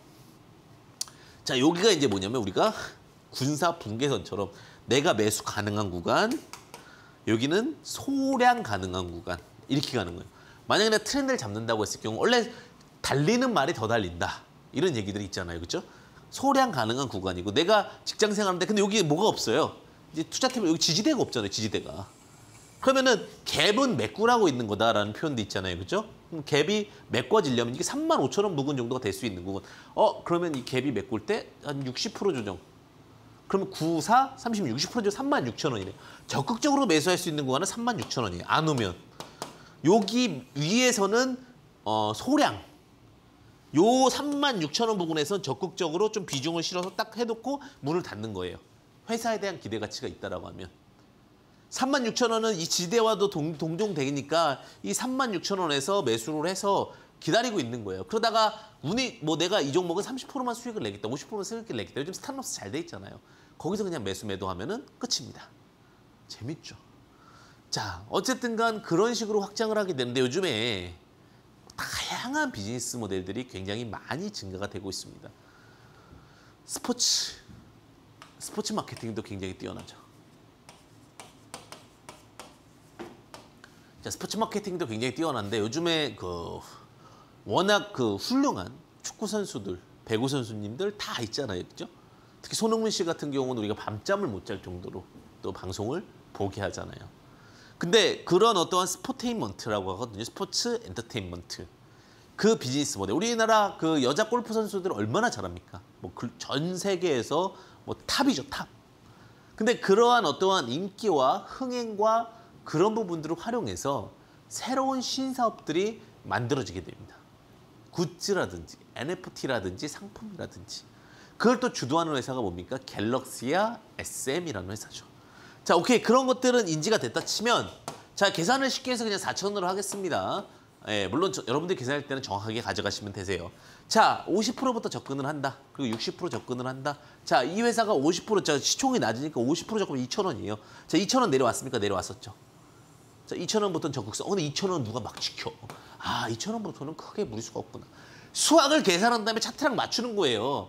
자, 여기가 이제 뭐냐면 우리가 군사 분계선처럼 내가 매수 가능한 구간, 여기는 소량 가능한 구간 이렇게 가는 거예요. 만약에 내가 트렌드를 잡는다고 했을 경우 원래 달리는 말이 더 달린다 이런 얘기들이 있잖아요, 그렇죠? 소량 가능한 구간이고 내가 직장 생활하는데 근데 여기 뭐가 없어요. 이제 투자팀은 여기 지지대가 없잖아요, 지지대가. 그러면은 갭은 메꾸라고 있는 거다라는 표현도 있잖아요, 그렇죠? 그럼 갭이 메꿔지려면 이게 삼만 오천 원 부근 정도가 될 수 있는 구간. 어, 그러면 이 갭이 메꿀 때 한 육십 퍼센트 조정. 그러면 구, 사, 삼십, 육십 퍼센트 삼만 육천 원이네요. 적극적으로 매수할 수 있는 구간은 삼만 육천 원이에요. 안 오면. 여기 위에서는 어, 소량. 요 삼만 육천 원 부분에서 적극적으로 좀 비중을 실어서 딱 해놓고 문을 닫는 거예요. 회사에 대한 기대 가치가 있다라고 하면. 삼만 육천 원은 이 지대와도 동, 동종되니까 이 삼만 육천 원에서 매수를 해서 기다리고 있는 거예요. 그러다가 운이 뭐 내가 이 종목은 삼십 퍼센트만 수익을 내겠다, 오십 퍼센트만 수익을 내겠다. 요즘 스탑로스 잘 돼 있잖아요. 거기서 그냥 매수 매도하면은 끝입니다. 재밌죠. 자, 어쨌든 간 그런 식으로 확장을 하게 되는데 요즘에 다양한 비즈니스 모델들이 굉장히 많이 증가가 되고 있습니다. 스포츠, 스포츠 마케팅도 굉장히 뛰어나죠. 자, 스포츠 마케팅도 굉장히 뛰어난데 요즘에 그 워낙 그 훌륭한 축구 선수들, 배구 선수님들 다 있잖아요, 그죠? 특히 손흥민 씨 같은 경우는 우리가 밤잠을 못 잘 정도로 또 방송을 보게 하잖아요. 근데 그런 어떠한 스포테인먼트라고 하거든요. 스포츠 엔터테인먼트. 그 비즈니스 모델. 우리나라 그 여자 골프 선수들 얼마나 잘합니까? 뭐 전 세계에서 뭐 탑이죠, 탑. 근데 그러한 어떠한 인기와 흥행과 그런 부분들을 활용해서 새로운 신사업들이 만들어지게 됩니다. 굿즈라든지 엔에프티라든지 상품이라든지 그걸 또 주도하는 회사가 뭡니까? 갤럭시아 에스엠이라는 회사죠. 자, 오케이. 그런 것들은 인지가 됐다 치면 자, 계산을 쉽게 해서 그냥 사천 원으로 하겠습니다. 예, 물론 저, 여러분들이 계산할 때는 정확하게 가져가시면 되세요. 자, 오십 퍼센트부터 접근을 한다. 그리고 육십 퍼센트 접근을 한다. 자, 이 회사가 오십 퍼센트, 자, 시총이 낮으니까 오십 퍼센트 접근은 이천 원이에요. 자, 이천 원 내려왔습니까? 내려왔었죠. 자, 이천 원부터는 적극성. 어, 근데 이천 원 누가 막 지켜. 아, 이천 원부터는 크게 무리수가 없구나. 수학을 계산한 다음에 차트랑 맞추는 거예요.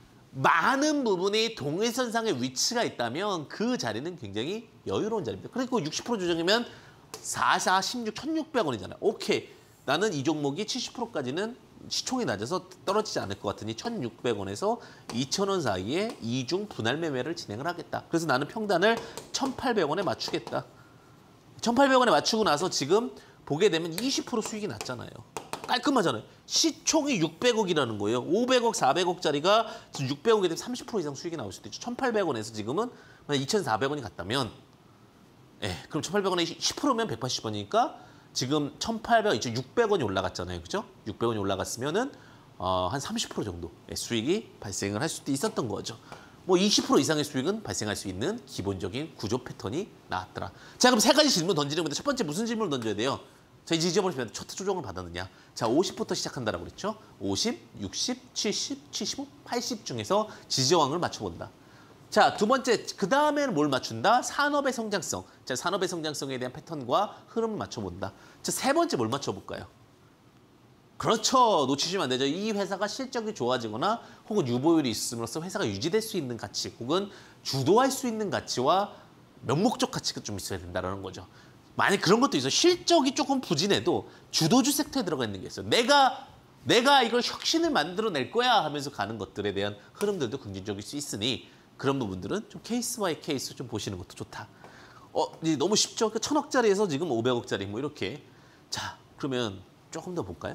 많은 부분이 동일선상의 위치가 있다면 그 자리는 굉장히 여유로운 자리입니다. 그리고 육십 퍼센트 조정이면 사, 사, 십육, 천육백 원이잖아요. 오케이. 나는 이 종목이 칠십 퍼센트까지는 시총이 낮아서 떨어지지 않을 것 같으니 천육백 원에서 이천 원 사이에 이중 분할 매매를 진행을 하겠다. 그래서 나는 평단을 천팔백 원에 맞추겠다. 천팔백 원에 맞추고 나서 지금 보게 되면 이십 퍼센트 수익이 났잖아요. 깔끔하잖아요. 시총이 육백억이라는 거예요. 오백억, 사백억짜리가 지금 육백억이 되면 삼십 퍼센트 이상 수익이 나올 수도 있죠. 천팔백 원에서 지금은 이천사백 원이 갔다면 예, 그럼 천팔백 원에 십 퍼센트면 백팔십 원이니까 지금 천팔백, 이제 육백 원이 올라갔잖아요. 그죠? 육백 원이 올라갔으면은 어, 한 삼십 퍼센트 정도의 수익이 발생을 할 수도 있었던 거죠. 뭐 이십 퍼센트 이상의 수익은 발생할 수 있는 기본적인 구조 패턴이 나왔더라. 자, 그럼 세 가지 질문 던지는 건데 첫 번째 무슨 질문을 던져야 돼요? 자, 이제 잊어버리시면 차트 조정을 받았느냐. 자, 오십부터 시작한다라고 그랬죠. 오십, 육십, 칠십, 칠십오, 팔십 중에서 지지저항을 맞춰본다. 자, 두 번째, 그 다음에는 뭘 맞춘다? 산업의 성장성. 자, 산업의 성장성에 대한 패턴과 흐름을 맞춰본다. 자, 세 번째 뭘 맞춰볼까요? 그렇죠. 놓치시면 안 되죠. 이 회사가 실적이 좋아지거나 혹은 유보율이 있음으로써 회사가 유지될 수 있는 가치 혹은 주도할 수 있는 가치와 명목적 가치가 좀 있어야 된다는 거죠. 만약 그런 것도 있어. 실적이 조금 부진해도 주도주 섹터에 들어가 있는 게 있어요. 내가 내가 이걸 혁신을 만들어낼 거야 하면서 가는 것들에 대한 흐름들도 긍정적일 수 있으니 그런 부분들은 좀 케이스 바이 케이스 좀 보시는 것도 좋다. 어, 이제 너무 쉽죠? 그 천억짜리에서 지금 오백억짜리 뭐 이렇게. 자, 그러면 조금 더 볼까요?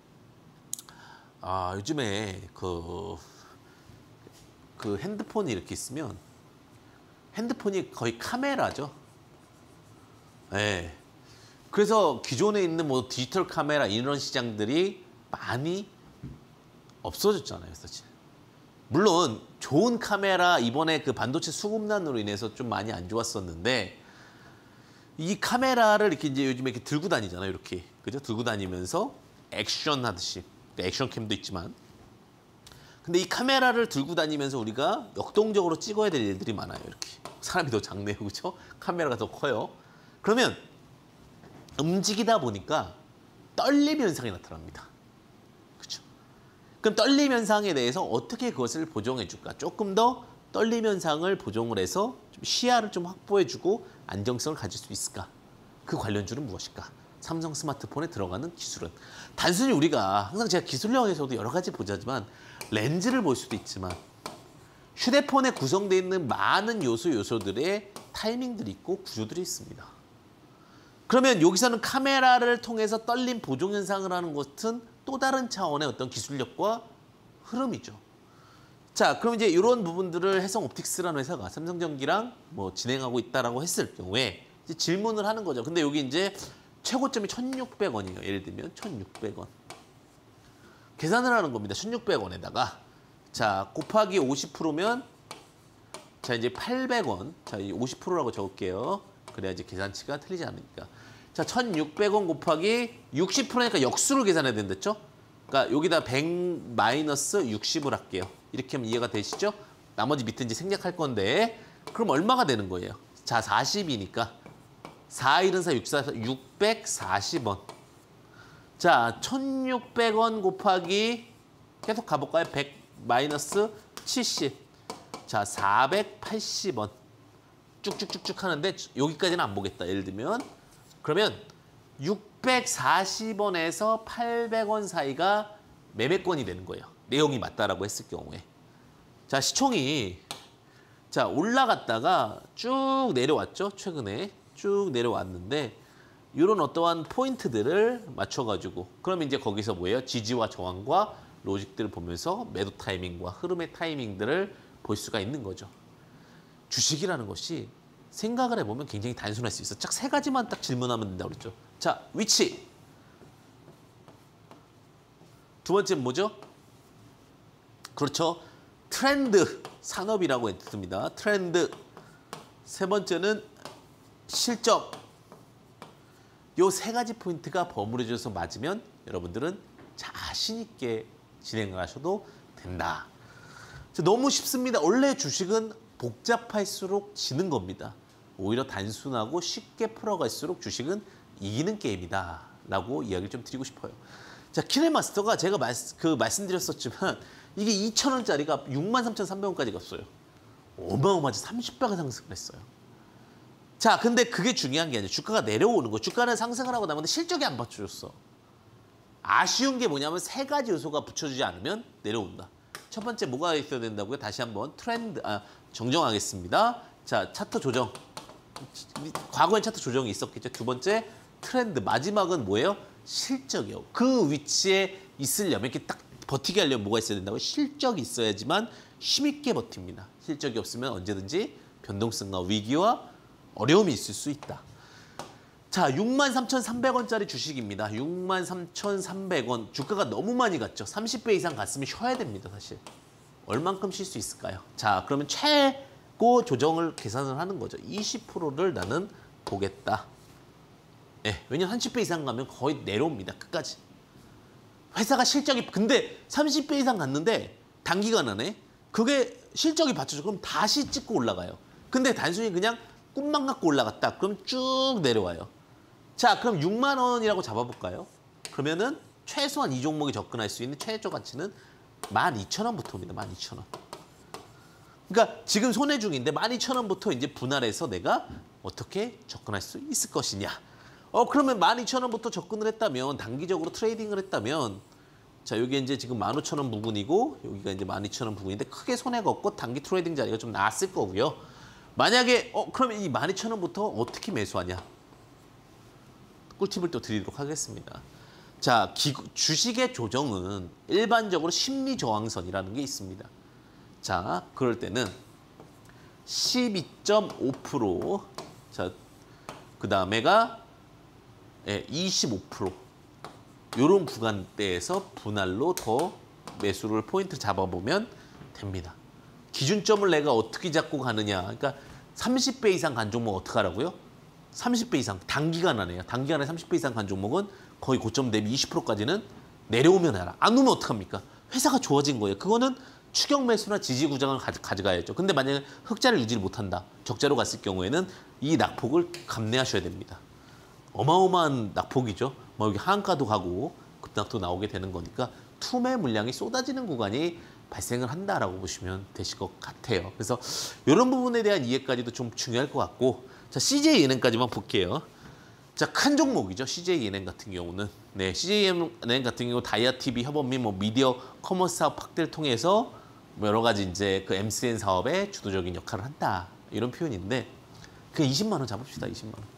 아, 요즘에 그, 그 핸드폰이 이렇게 있으면 핸드폰이 거의 카메라죠. 예. 네. 그래서 기존에 있는 뭐 디지털 카메라 이런 시장들이 많이 없어졌잖아요, 사실. 물론 좋은 카메라 이번에 그 반도체 수급난으로 인해서 좀 많이 안 좋았었는데 이 카메라를 이렇게 이제 요즘에 이렇게 들고 다니잖아요, 이렇게. 그죠? 들고 다니면서 액션 하듯이. 액션캠도 있지만 근데 이 카메라를 들고 다니면서 우리가 역동적으로 찍어야 될 일들이 많아요. 이렇게 사람이 더 작네요, 그렇죠? 카메라가 더 커요. 그러면 움직이다 보니까 떨림 현상이 나타납니다. 그렇죠? 그럼 떨림 현상에 대해서 어떻게 그것을 보정해 줄까? 조금 더 떨림 현상을 보정을 해서 좀 시야를 좀 확보해주고 안정성을 가질 수 있을까? 그 관련주는 무엇일까? 삼성 스마트폰에 들어가는 기술은 단순히 우리가 항상 제가 기술력에서도 여러 가지 보자지만 렌즈를 볼 수도 있지만 휴대폰에 구성되어 있는 많은 요소 요소들의 타이밍들이 있고 구조들이 있습니다. 그러면 여기서는 카메라를 통해서 떨림 보정 현상을 하는 것은 또 다른 차원의 어떤 기술력과 흐름이죠. 자, 그럼 이제 이런 부분들을 해성 옵틱스라는 회사가 삼성전기랑 뭐 진행하고 있다라고 했을 경우에 이제 질문을 하는 거죠. 근데 여기 이제 최고점이 천육백 원이에요. 예를 들면 천육백 원. 계산을 하는 겁니다. 천육백 원에다가 자 곱하기 오십 퍼센트면 자 이제 팔백 원. 자 오십 퍼센트라고 적을게요. 그래야지 계산치가 틀리지 않으니까. 자 천육백 원 곱하기 육십 퍼센트니까 역수를 계산해야 된댔죠? 그러니까 여기다 백 마이너스 육십을 할게요. 이렇게 하면 이해가 되시죠? 나머지 밑에 이제 생략할 건데 그럼 얼마가 되는 거예요? 자 사십이니까 사 일은 사, 육, 사, 육백사십 원. 자, 천육백 원 곱하기 계속 가볼까요? 백 마이너스 칠십. 자, 사백팔십 원. 쭉쭉쭉쭉 하는데 여기까지는 안 보겠다. 예를 들면 그러면 육백사십 원에서 팔백 원 사이가 매매권이 되는 거예요. 내용이 맞다라고 했을 경우에. 자, 시총이 자 올라갔다가 쭉 내려왔죠. 최근에. 쭉 내려왔는데 이런 어떠한 포인트들을 맞춰가지고 그러면 이제 거기서 뭐예요? 지지와 저항과 로직들을 보면서 매도 타이밍과 흐름의 타이밍들을 볼 수가 있는 거죠. 주식이라는 것이 생각을 해보면 굉장히 단순할 수 있어. 딱 세 가지만 딱 질문하면 된다고 그랬죠. 자, 위치. 두 번째는 뭐죠? 그렇죠. 트렌드. 산업이라고 했습니다. 트렌드. 세 번째는 실적. 요 세 가지 포인트가 버무려져서 맞으면 여러분들은 자신 있게 진행을 하셔도 된다. 너무 쉽습니다. 원래 주식은 복잡할수록 지는 겁니다. 오히려 단순하고 쉽게 풀어갈수록 주식은 이기는 게임이다 라고 이야기를 좀 드리고 싶어요. 자, 키네마스터가 제가 말, 그 말씀드렸었지만 이게 이천 원짜리가 육만 삼천삼백 원까지 갔어요. 어마어마하게 삼십 배가 상승을 했어요. 자, 근데 그게 중요한 게 아니라 주가가 내려오는 거. 주가는 상승을 하고 나면 실적이 안 받쳐줬어. 아쉬운 게 뭐냐면 세 가지 요소가 붙여주지 않으면 내려온다. 첫 번째 뭐가 있어야 된다고요? 다시 한번 트렌드, 아, 정정하겠습니다. 자, 차트 조정. 과거엔 차트 조정이 있었겠죠. 두 번째 트렌드. 마지막은 뭐예요? 실적이요. 그 위치에 있으려면 이렇게 딱 버티게 하려면 뭐가 있어야 된다고요? 실적이 있어야지만 힘있게 버팁니다. 실적이 없으면 언제든지 변동성과 위기와 어려움이 있을 수 있다. 자, 육만 삼천삼백 원짜리 주식입니다. 육만 삼천삼백 원. 주가가 너무 많이 갔죠. 삼십 배 이상 갔으면 쉬어야 됩니다, 사실. 얼만큼 쉴 수 있을까요? 자, 그러면 최고 조정을 계산을 하는 거죠. 이십 퍼센트를 나는 보겠다. 예, 왜냐면 삼십 배 이상 가면 거의 내려옵니다. 끝까지. 회사가 실적이 근데 삼십 배 이상 갔는데 단기간 안에 그게 실적이 받쳐져. 그럼 다시 찍고 올라가요. 근데 단순히 그냥 꿈만 갖고 올라갔다. 그럼 쭉 내려와요. 자, 그럼 육만 원이라고 잡아볼까요? 그러면은 최소한 이 종목에 접근할 수 있는 최저 가치는 만 이천 원부터입니다. 만 이천 원. 그러니까 지금 손해 중인데 만 이천 원부터 이제 분할해서 내가 어떻게 접근할 수 있을 것이냐. 어, 그러면 만 이천 원부터 접근을 했다면, 단기적으로 트레이딩을 했다면, 자, 여기 이제 지금 만 오천 원 부근이고, 여기가 이제 만 이천 원 부근인데, 크게 손해가 없고, 단기 트레이딩 자리가 좀 나았을 거고요. 만약에, 어, 그러면 이 만 이천 원부터 어떻게 매수하냐? 꿀팁을 또 드리도록 하겠습니다. 자, 기, 주식의 조정은 일반적으로 심리 저항선이라는 게 있습니다. 자, 그럴 때는 십이 점 오 퍼센트, 자, 그 다음에가 예, 이십오 퍼센트 이런 구간대에서 분할로 더 매수를 포인트 잡아보면 됩니다. 기준점을 내가 어떻게 잡고 가느냐. 그러니까 삼십 배 이상 간 종목 어떻게 하라고요? 삼십 배 이상, 단기간 안에요. 단기간에 삼십 배 이상 간 종목은 거의 고점 대비 이십 퍼센트까지는 내려오면 해라. 안 오면 어떡합니까? 회사가 좋아진 거예요. 그거는 추격 매수나 지지 구장을 가져가야죠. 근데 만약에 흑자를 유지를 못한다. 적자로 갔을 경우에는 이 낙폭을 감내하셔야 됩니다. 어마어마한 낙폭이죠. 뭐 여기 하한가도 가고 급락도 나오게 되는 거니까 투매 물량이 쏟아지는 구간이 발생을 한다라고 보시면 되실 것 같아요. 그래서 이런 부분에 대한 이해까지도 좀 중요할 것 같고, 자, 씨제이은행까지만 볼게요. 자, 큰 종목이죠. 씨제이은행 같은 경우는. 네, 씨제이은행 같은 경우 다이아티비 협업 및 뭐 미디어 커머스 사업 확대를 통해서 뭐 여러 가지 이제 그 엠씨엔 사업에 주도적인 역할을 한다. 이런 표현인데, 그 이십만 원 잡읍시다. 이십만 원.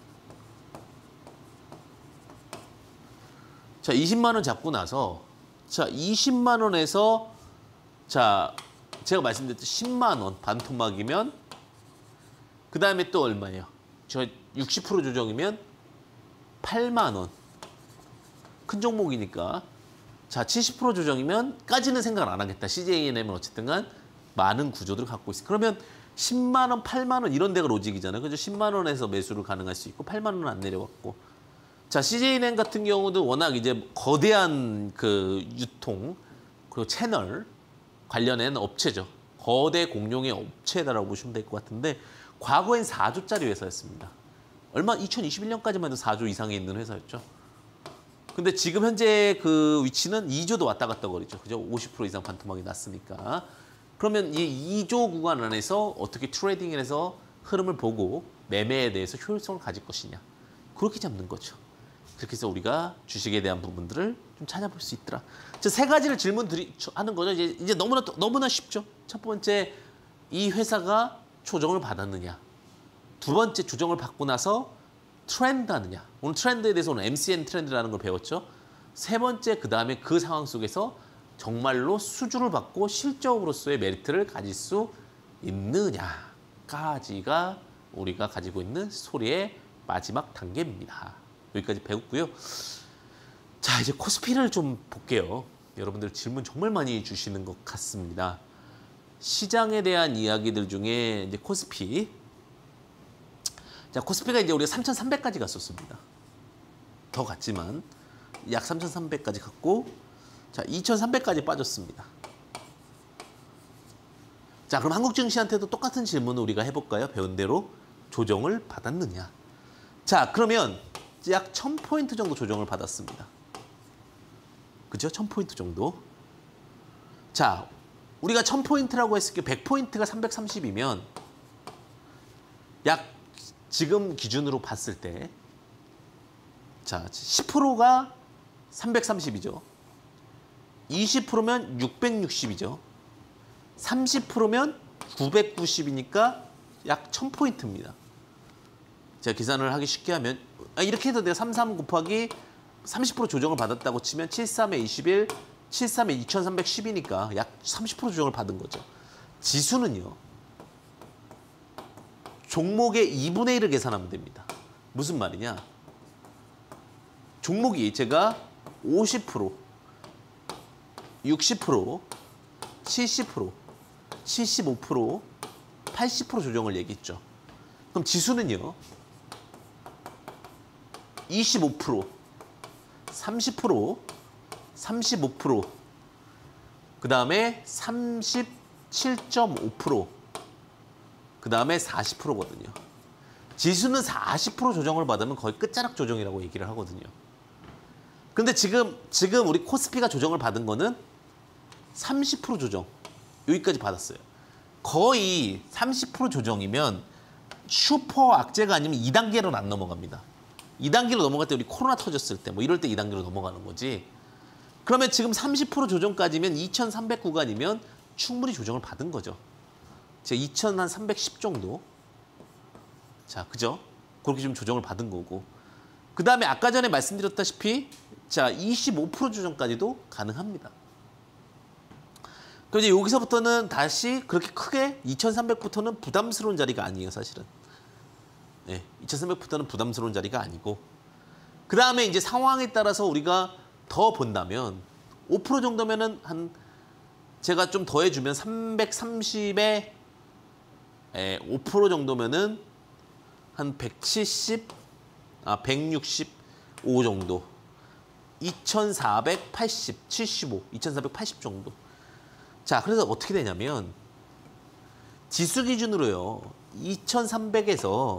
자, 이십만 원 잡고 나서, 자, 이십만 원에서, 자, 제가 말씀드렸듯이 십만 원 반토막이면, 그 다음에 또 얼마예요? 저 육십 퍼센트 조정이면 팔만 원. 큰 종목이니까. 자, 칠십 퍼센트 조정이면,까지는 생각 안 하겠다. 씨제이엔엠은 어쨌든 간 많은 구조들을 갖고 있어요. 그러면 십만 원, 팔만 원 이런 데가 로직이잖아요. 그죠? 십만 원에서 매수를 가능할 수 있고, 팔만 원은 안 내려왔고. 자, 씨제이엔엠 같은 경우도 워낙 이제 거대한 그 유통, 그리고 채널 관련된 업체죠. 거대 공룡의 업체다라고 보시면 될 것 같은데, 과거엔 사 조짜리 회사였습니다. 얼마, 이천이십일 년까지만 해도 사 조 이상에 있는 회사였죠. 근데 지금 현재 그 위치는 이 조도 왔다 갔다 거리죠. 그죠? 오십 퍼센트 이상 반토막이 났으니까. 그러면 이 이 조 구간 안에서 어떻게 트레이딩을 해서 흐름을 보고 매매에 대해서 효율성을 가질 것이냐. 그렇게 잡는 거죠. 그렇게 해서 우리가 주식에 대한 부분들을 좀 찾아볼 수 있더라. 저 세 가지를 질문 드리, 하는 거죠. 이제, 이제 너무나, 너무나 쉽죠. 첫 번째, 이 회사가 조정을 받았느냐. 두 번째, 조정을 받고 나서 트렌드 하느냐. 오늘 트렌드에 대해서 오늘 엠씨엔 트렌드라는 걸 배웠죠. 세 번째, 그 다음에 그 상황 속에서 정말로 수주를 받고 실적으로서의 메리트를 가질 수 있느냐까지가 우리가 가지고 있는 스토리의 마지막 단계입니다. 여기까지 배웠고요. 자, 이제 코스피를 좀 볼게요. 여러분들 질문 정말 많이 주시는 것 같습니다. 시장에 대한 이야기들 중에 이제 코스피. 자, 코스피가 이제 우리가 삼천삼백까지 갔었습니다. 더 갔지만 약 삼천삼백까지 갔고, 자, 이천삼백까지 빠졌습니다. 자, 그럼 한국 증시한테도 똑같은 질문을 우리가 해볼까요? 배운 대로 조정을 받았느냐. 자, 그러면 약 천 포인트 정도 조정을 받았습니다. 그죠? 천 포인트 정도. 자, 우리가 천 포인트라고 했을 때 백 포인트가 삼백삼십이면 약 지금 기준으로 봤을 때, 자, 십 퍼센트가 삼백삼십이죠. 이십 퍼센트면 육백육십이죠. 삼십 퍼센트면 구백구십이니까 약 천 포인트입니다. 제가 계산을 하기 쉽게 하면, 아, 이렇게 해도 내가 삼십삼 곱하기 삼십 퍼센트 조정을 받았다고 치면 칠십삼에 이십일, 칠십삼에 이천삼백십이니까 약 삼십 퍼센트 조정을 받은 거죠. 지수는요, 종목의 이분의 일을 계산하면 됩니다. 무슨 말이냐? 종목이 제가 오십 퍼센트, 육십 퍼센트, 칠십 퍼센트, 칠십오 퍼센트, 팔십 퍼센트 조정을 얘기했죠. 그럼 지수는요, 이십오 퍼센트, 삼십 퍼센트, 삼십오 퍼센트, 그 다음에 삼십칠 점 오 퍼센트, 그 다음에 사십 퍼센트거든요. 지수는 사십 퍼센트 조정을 받으면 거의 끝자락 조정이라고 얘기를 하거든요. 근데 지금, 지금 우리 코스피가 조정을 받은 거는 삼십 퍼센트 조정. 여기까지 받았어요. 거의 삼십 퍼센트 조정이면 슈퍼 악재가 아니면 이 단계로는 안 넘어갑니다. 이 단계로 넘어갈 때 우리 코로나 터졌을 때 뭐 이럴 때 이 단계로 넘어가는 거지. 그러면 지금 삼십 퍼센트 조정까지면 이천삼백 구간이면 충분히 조정을 받은 거죠. 제 이천삼백십 정도. 자, 그죠? 그렇게 좀 조정을 받은 거고. 그 다음에 아까 전에 말씀드렸다시피 자, 이십오 퍼센트 조정까지도 가능합니다. 그럼 이제 여기서부터는 다시 그렇게 크게 이천삼백부터는 부담스러운 자리가 아니에요, 사실은. 네, 이천삼백부터는 부담스러운 자리가 아니고. 그 다음에 이제 상황에 따라서 우리가 더 본다면 오 퍼센트 정도면은 한 제가 좀 더해주면 삼백삼십에 오 퍼센트 정도면은 한 백칠십, 아 백육십오 정도. 이천사백팔십, 칠십오, 이천사백팔십 정도. 자, 그래서 어떻게 되냐면 지수 기준으로요. 이천삼백에서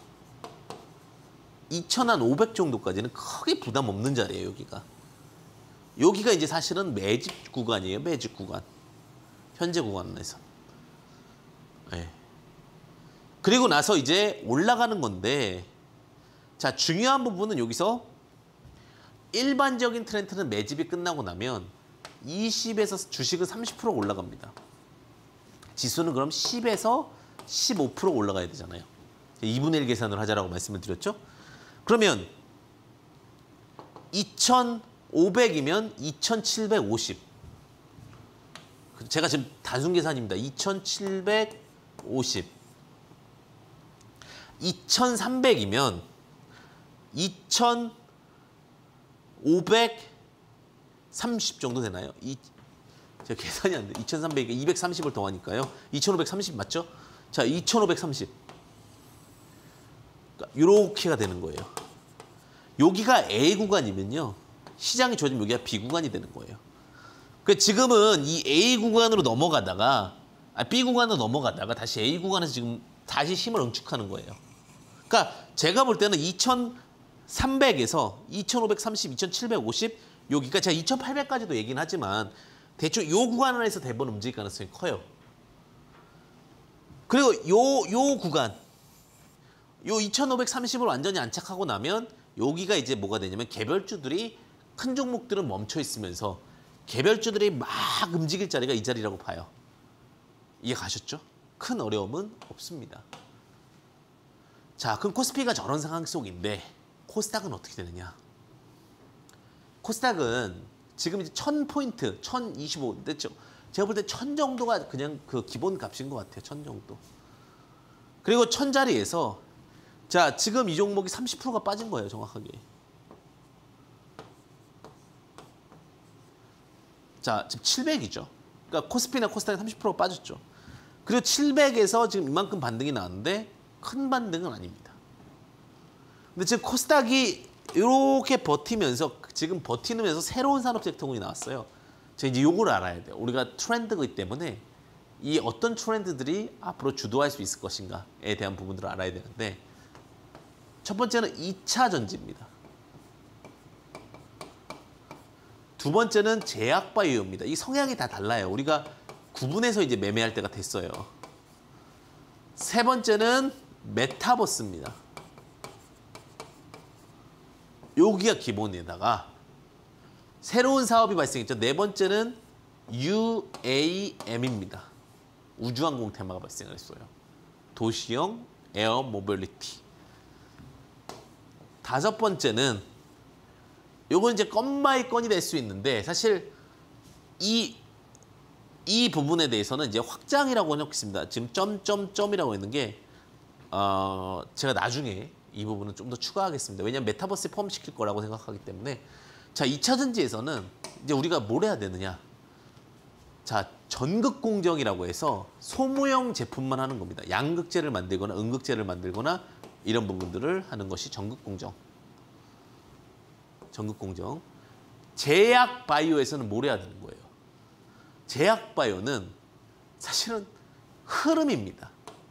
이천오백 정도까지는 크게 부담 없는 자리예요, 여기가. 여기가 이제 사실은 매집 구간이에요, 매집 구간. 현재 구간에서. 네. 그리고 나서 이제 올라가는 건데, 자, 중요한 부분은 여기서 일반적인 트렌드는 매집이 끝나고 나면 이십에서 주식은 삼십 퍼센트 올라갑니다. 지수는 그럼 십에서 십오 퍼센트 올라가야 되잖아요. 이분의 일 계산을 하자라고 말씀을 드렸죠. 그러면 이천오백이면 이천칠백오십. 제가 지금 단순 계산입니다. 이천칠백오십. 이천삼백이면 이천오백삼십 정도 되나요? 이, 제가 계산이 안 돼. 이천삼백에 이백삼십을 더하니까요. 이천오백삼십 맞죠? 자, 이천오백삼십. 이렇게가 되는 거예요. 여기가 A 구간이면요. 시장이 좋아지면 여기가 B 구간이 되는 거예요. 그 지금은 이 A 구간으로 넘어가다가 아, B 구간으로 넘어가다가 다시 A 구간에서 지금 다시 힘을 응축하는 거예요. 그러니까 제가 볼 때는 이천삼백에서 이천오백삼십, 이천칠백오십 여기가 제가 이천팔백까지도 얘기는 하지만 대충 요 구간 안에서 대부분 움직일 가능성이 커요. 그리고 요, 요 구간 요 이천오백삼십을 완전히 안착하고 나면 여기가 이제 뭐가 되냐면 개별주들이 큰 종목들은 멈춰 있으면서 개별주들이 막 움직일 자리가 이 자리라고 봐요. 이해 가셨죠? 큰 어려움은 없습니다. 자, 그럼 코스피가 저런 상황 속인데 코스닥은 어떻게 되느냐? 코스닥은 지금 이제 천 포인트, 천이십오 됐죠? 제가 볼 때 천 정도가 그냥 그 기본 값인 것 같아요. 천 정도. 그리고 천 자리에서 자, 지금 이 종목이 삼십 퍼센트가 빠진 거예요, 정확하게. 자, 지금 칠백이죠. 그러니까 코스피나 코스닥이 삼십 퍼센트 빠졌죠. 그리고 칠백에서 지금 이만큼 반등이 나왔는데 큰 반등은 아닙니다. 근데 지금 코스닥이 이렇게 버티면서 지금 버티면서 새로운 산업 섹터군이 나왔어요. 제가 이제 요걸 알아야 돼요. 우리가 트렌드이기 때문에 이 어떤 트렌드들이 앞으로 주도할 수 있을 것인가에 대한 부분들을 알아야 되는데 첫 번째는 이 차 전지입니다. 두 번째는 제약바이오입니다. 이 성향이 다 달라요. 우리가 구분해서 이제 매매할 때가 됐어요. 세 번째는 메타버스입니다. 여기가 기본에다가 새로운 사업이 발생했죠. 네 번째는 유에이엠입니다. 우주항공 테마가 발생을 했어요. 도시형 에어 모빌리티. 다섯 번째는 요건 이제 건 바이 건이 될 수 있는데 사실 이, 이 부분에 대해서는 이제 확장이라고 해놓겠습니다. 지금 점점점이라고 있는 게 어, 제가 나중에 이 부분은 좀 더 추가하겠습니다. 왜냐하면 메타버스에 포함시킬 거라고 생각하기 때문에 자, 이 차 전지에서는 이제 우리가 뭘 해야 되느냐. 자, 전극 공정이라고 해서 소모형 제품만 하는 겁니다. 양극재를 만들거나 음극재를 만들거나 이런 부분들을 하는 것이 전극 공정. 전국 공정. 제약 바이오에서는 뭘 해야 되는 거예요? 제약 바이오는 사실은 흐름입니다.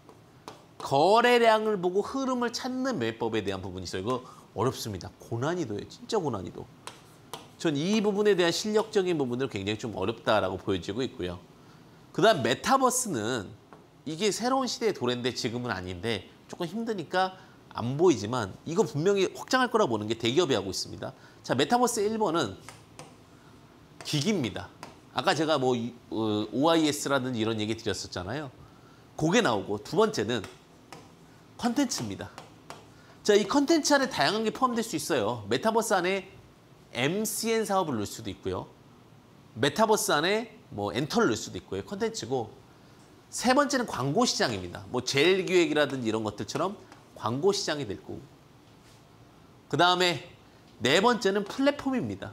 거래량을 보고 흐름을 찾는 매매법에 대한 부분이 있어요. 이거 어렵습니다. 고난이도예요. 진짜 고난이도. 전 이 부분에 대한 실력적인 부분들 굉장히 좀 어렵다라고 보여지고 있고요. 그다음 메타버스는 이게 새로운 시대의 도래인데 지금은 아닌데 조금 힘드니까 안 보이지만 이거 분명히 확장할 거라 보는 게 대기업이 하고 있습니다. 자, 메타버스 일 번은 기기입니다. 아까 제가 뭐 오아이에스라든지 이런 얘기 드렸었잖아요. 그게 나오고 두 번째는 컨텐츠입니다. 자, 이 컨텐츠 안에 다양한 게 포함될 수 있어요. 메타버스 안에 엠씨엔 사업을 넣을 수도 있고요. 메타버스 안에 뭐 엔터를 넣을 수도 있고요. 컨텐츠고 세 번째는 광고 시장입니다. 뭐 제일 기획이라든지 이런 것들처럼 광고 시장이 될 거고. 그 다음에 네 번째는 플랫폼입니다.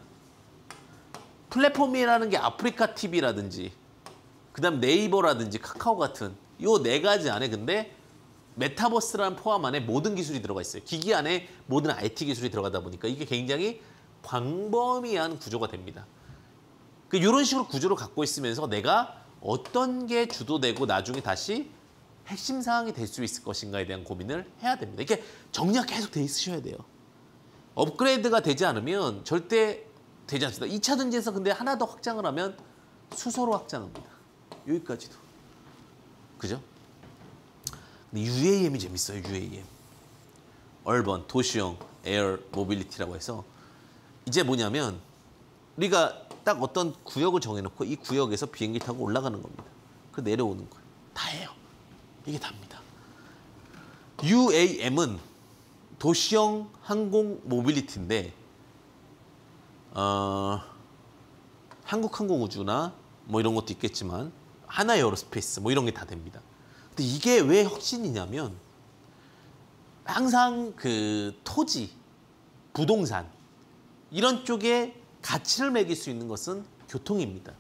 플랫폼이라는 게 아프리카 티비라든지 그 다음 네이버라든지 카카오 같은 이 네 가지 안에 근데 메타버스라는 포함 안에 모든 기술이 들어가 있어요. 기기 안에 모든 아이티 기술이 들어가다 보니까 이게 굉장히 광범위한 구조가 됩니다. 그 이런 식으로 구조를 갖고 있으면서 내가 어떤 게 주도되고 나중에 다시 핵심 사항이 될 수 있을 것인가에 대한 고민을 해야 됩니다. 이게 정리가 계속 돼 있으셔야 돼요. 업그레이드가 되지 않으면 절대 되지 않습니다. 이 차 전지에서 근데 하나 더 확장을 하면 수소로 확장합니다. 여기까지도. 그죠? 근데 유에이엠이 재밌어요. 유에이엠. 얼번, 도시형, 에어 모빌리티라고 해서 이제 뭐냐면 우리가 딱 어떤 구역을 정해놓고 이 구역에서 비행기 타고 올라가는 겁니다. 그 내려오는 거예요. 다예요. 이게 답니다. 유에이엠은 도시형 항공 모빌리티인데 어, 한국항공우주나 뭐 이런 것도 있겠지만 하나에어로스페이스 뭐 이런 게 다 됩니다. 근데 이게 왜 혁신이냐면 항상 그 토지, 부동산 이런 쪽에 가치를 매길 수 있는 것은 교통입니다.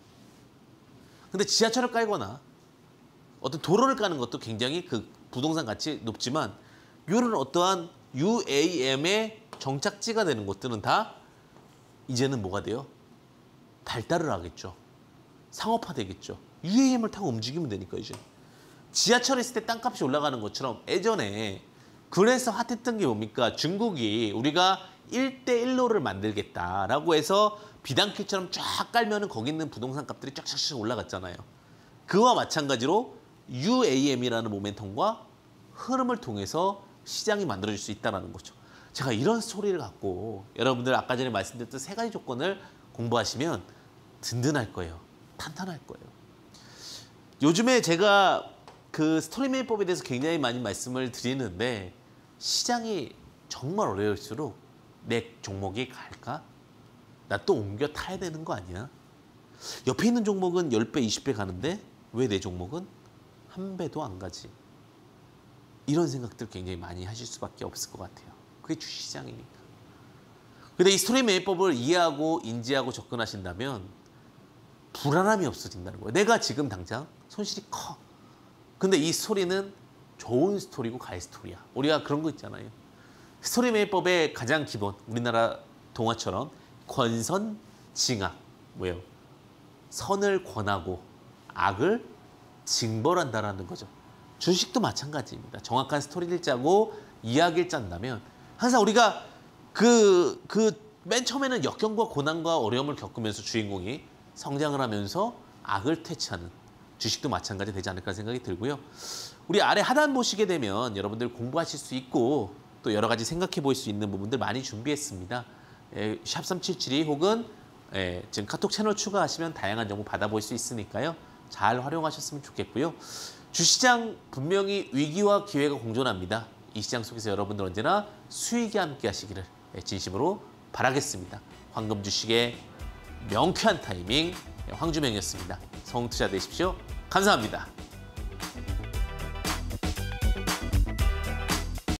근데 지하철을 깔거나 어떤 도로를 까는 것도 굉장히 그 부동산 가치 높지만 이런 어떠한 유에이엠의 정착지가 되는 곳들은 다 이제는 뭐가 돼요? 발달을 하겠죠. 상업화되겠죠. 유에이엠을 타고 움직이면 되니까 이제. 지하철에 있을 때 땅값이 올라가는 것처럼 예전에 그래서 핫했던 게 뭡니까? 중국이 우리가 일 대 일로를 만들겠다라고 해서 비단길처럼 쫙 깔면은 거기 있는 부동산 값들이 쫙쫙쫙 올라갔잖아요. 그와 마찬가지로 유에이엠이라는 모멘텀과 흐름을 통해서 시장이 만들어질 수 있다는 거죠. 제가 이런 스토리를 갖고 여러분들 아까 전에 말씀드렸던 세 가지 조건을 공부하시면 든든할 거예요. 탄탄할 거예요. 요즘에 제가 그 스토리 매매법에 대해서 굉장히 많이 말씀을 드리는데 시장이 정말 어려울수록 내 종목이 갈까? 나 또 옮겨 타야 되는 거 아니야? 옆에 있는 종목은 십 배, 이십 배 가는데 왜 내 종목은 한 배도 안 가지? 이런 생각들 굉장히 많이 하실 수밖에 없을 것 같아요. 그게 주식시장이니까. 근데 이 스토리 매매법을 이해하고 인지하고 접근하신다면 불안함이 없어진다는 거예요. 내가 지금 당장 손실이 커. 근데 이 스토리는 좋은 스토리고 갈 스토리야. 우리가 그런 거 있잖아요. 스토리 매매법의 가장 기본, 우리나라 동화처럼 권선징악, 뭐예요? 선을 권하고 악을 징벌한다라는 거죠. 주식도 마찬가지입니다. 정확한 스토리를 짜고 이야기를 짠다면 항상 우리가 그, 그 맨 처음에는 역경과 고난과 어려움을 겪으면서 주인공이 성장을 하면서 악을 퇴치하는 주식도 마찬가지 되지 않을까 생각이 들고요. 우리 아래 하단 보시게 되면 여러분들 공부하실 수 있고 또 여러 가지 생각해 볼 수 있는 부분들 많이 준비했습니다. 예, 샵 삼칠칠이 혹은 예, 지금 카톡 채널 추가하시면 다양한 정보 받아볼 수 있으니까요. 잘 활용하셨으면 좋겠고요. 주시장 분명히 위기와 기회가 공존합니다. 이 시장 속에서 여러분들 언제나 수익이 함께 하시기를 진심으로 바라겠습니다. 황금 주식의 명쾌한 타이밍 황주명이었습니다. 성투자 되십시오. 감사합니다.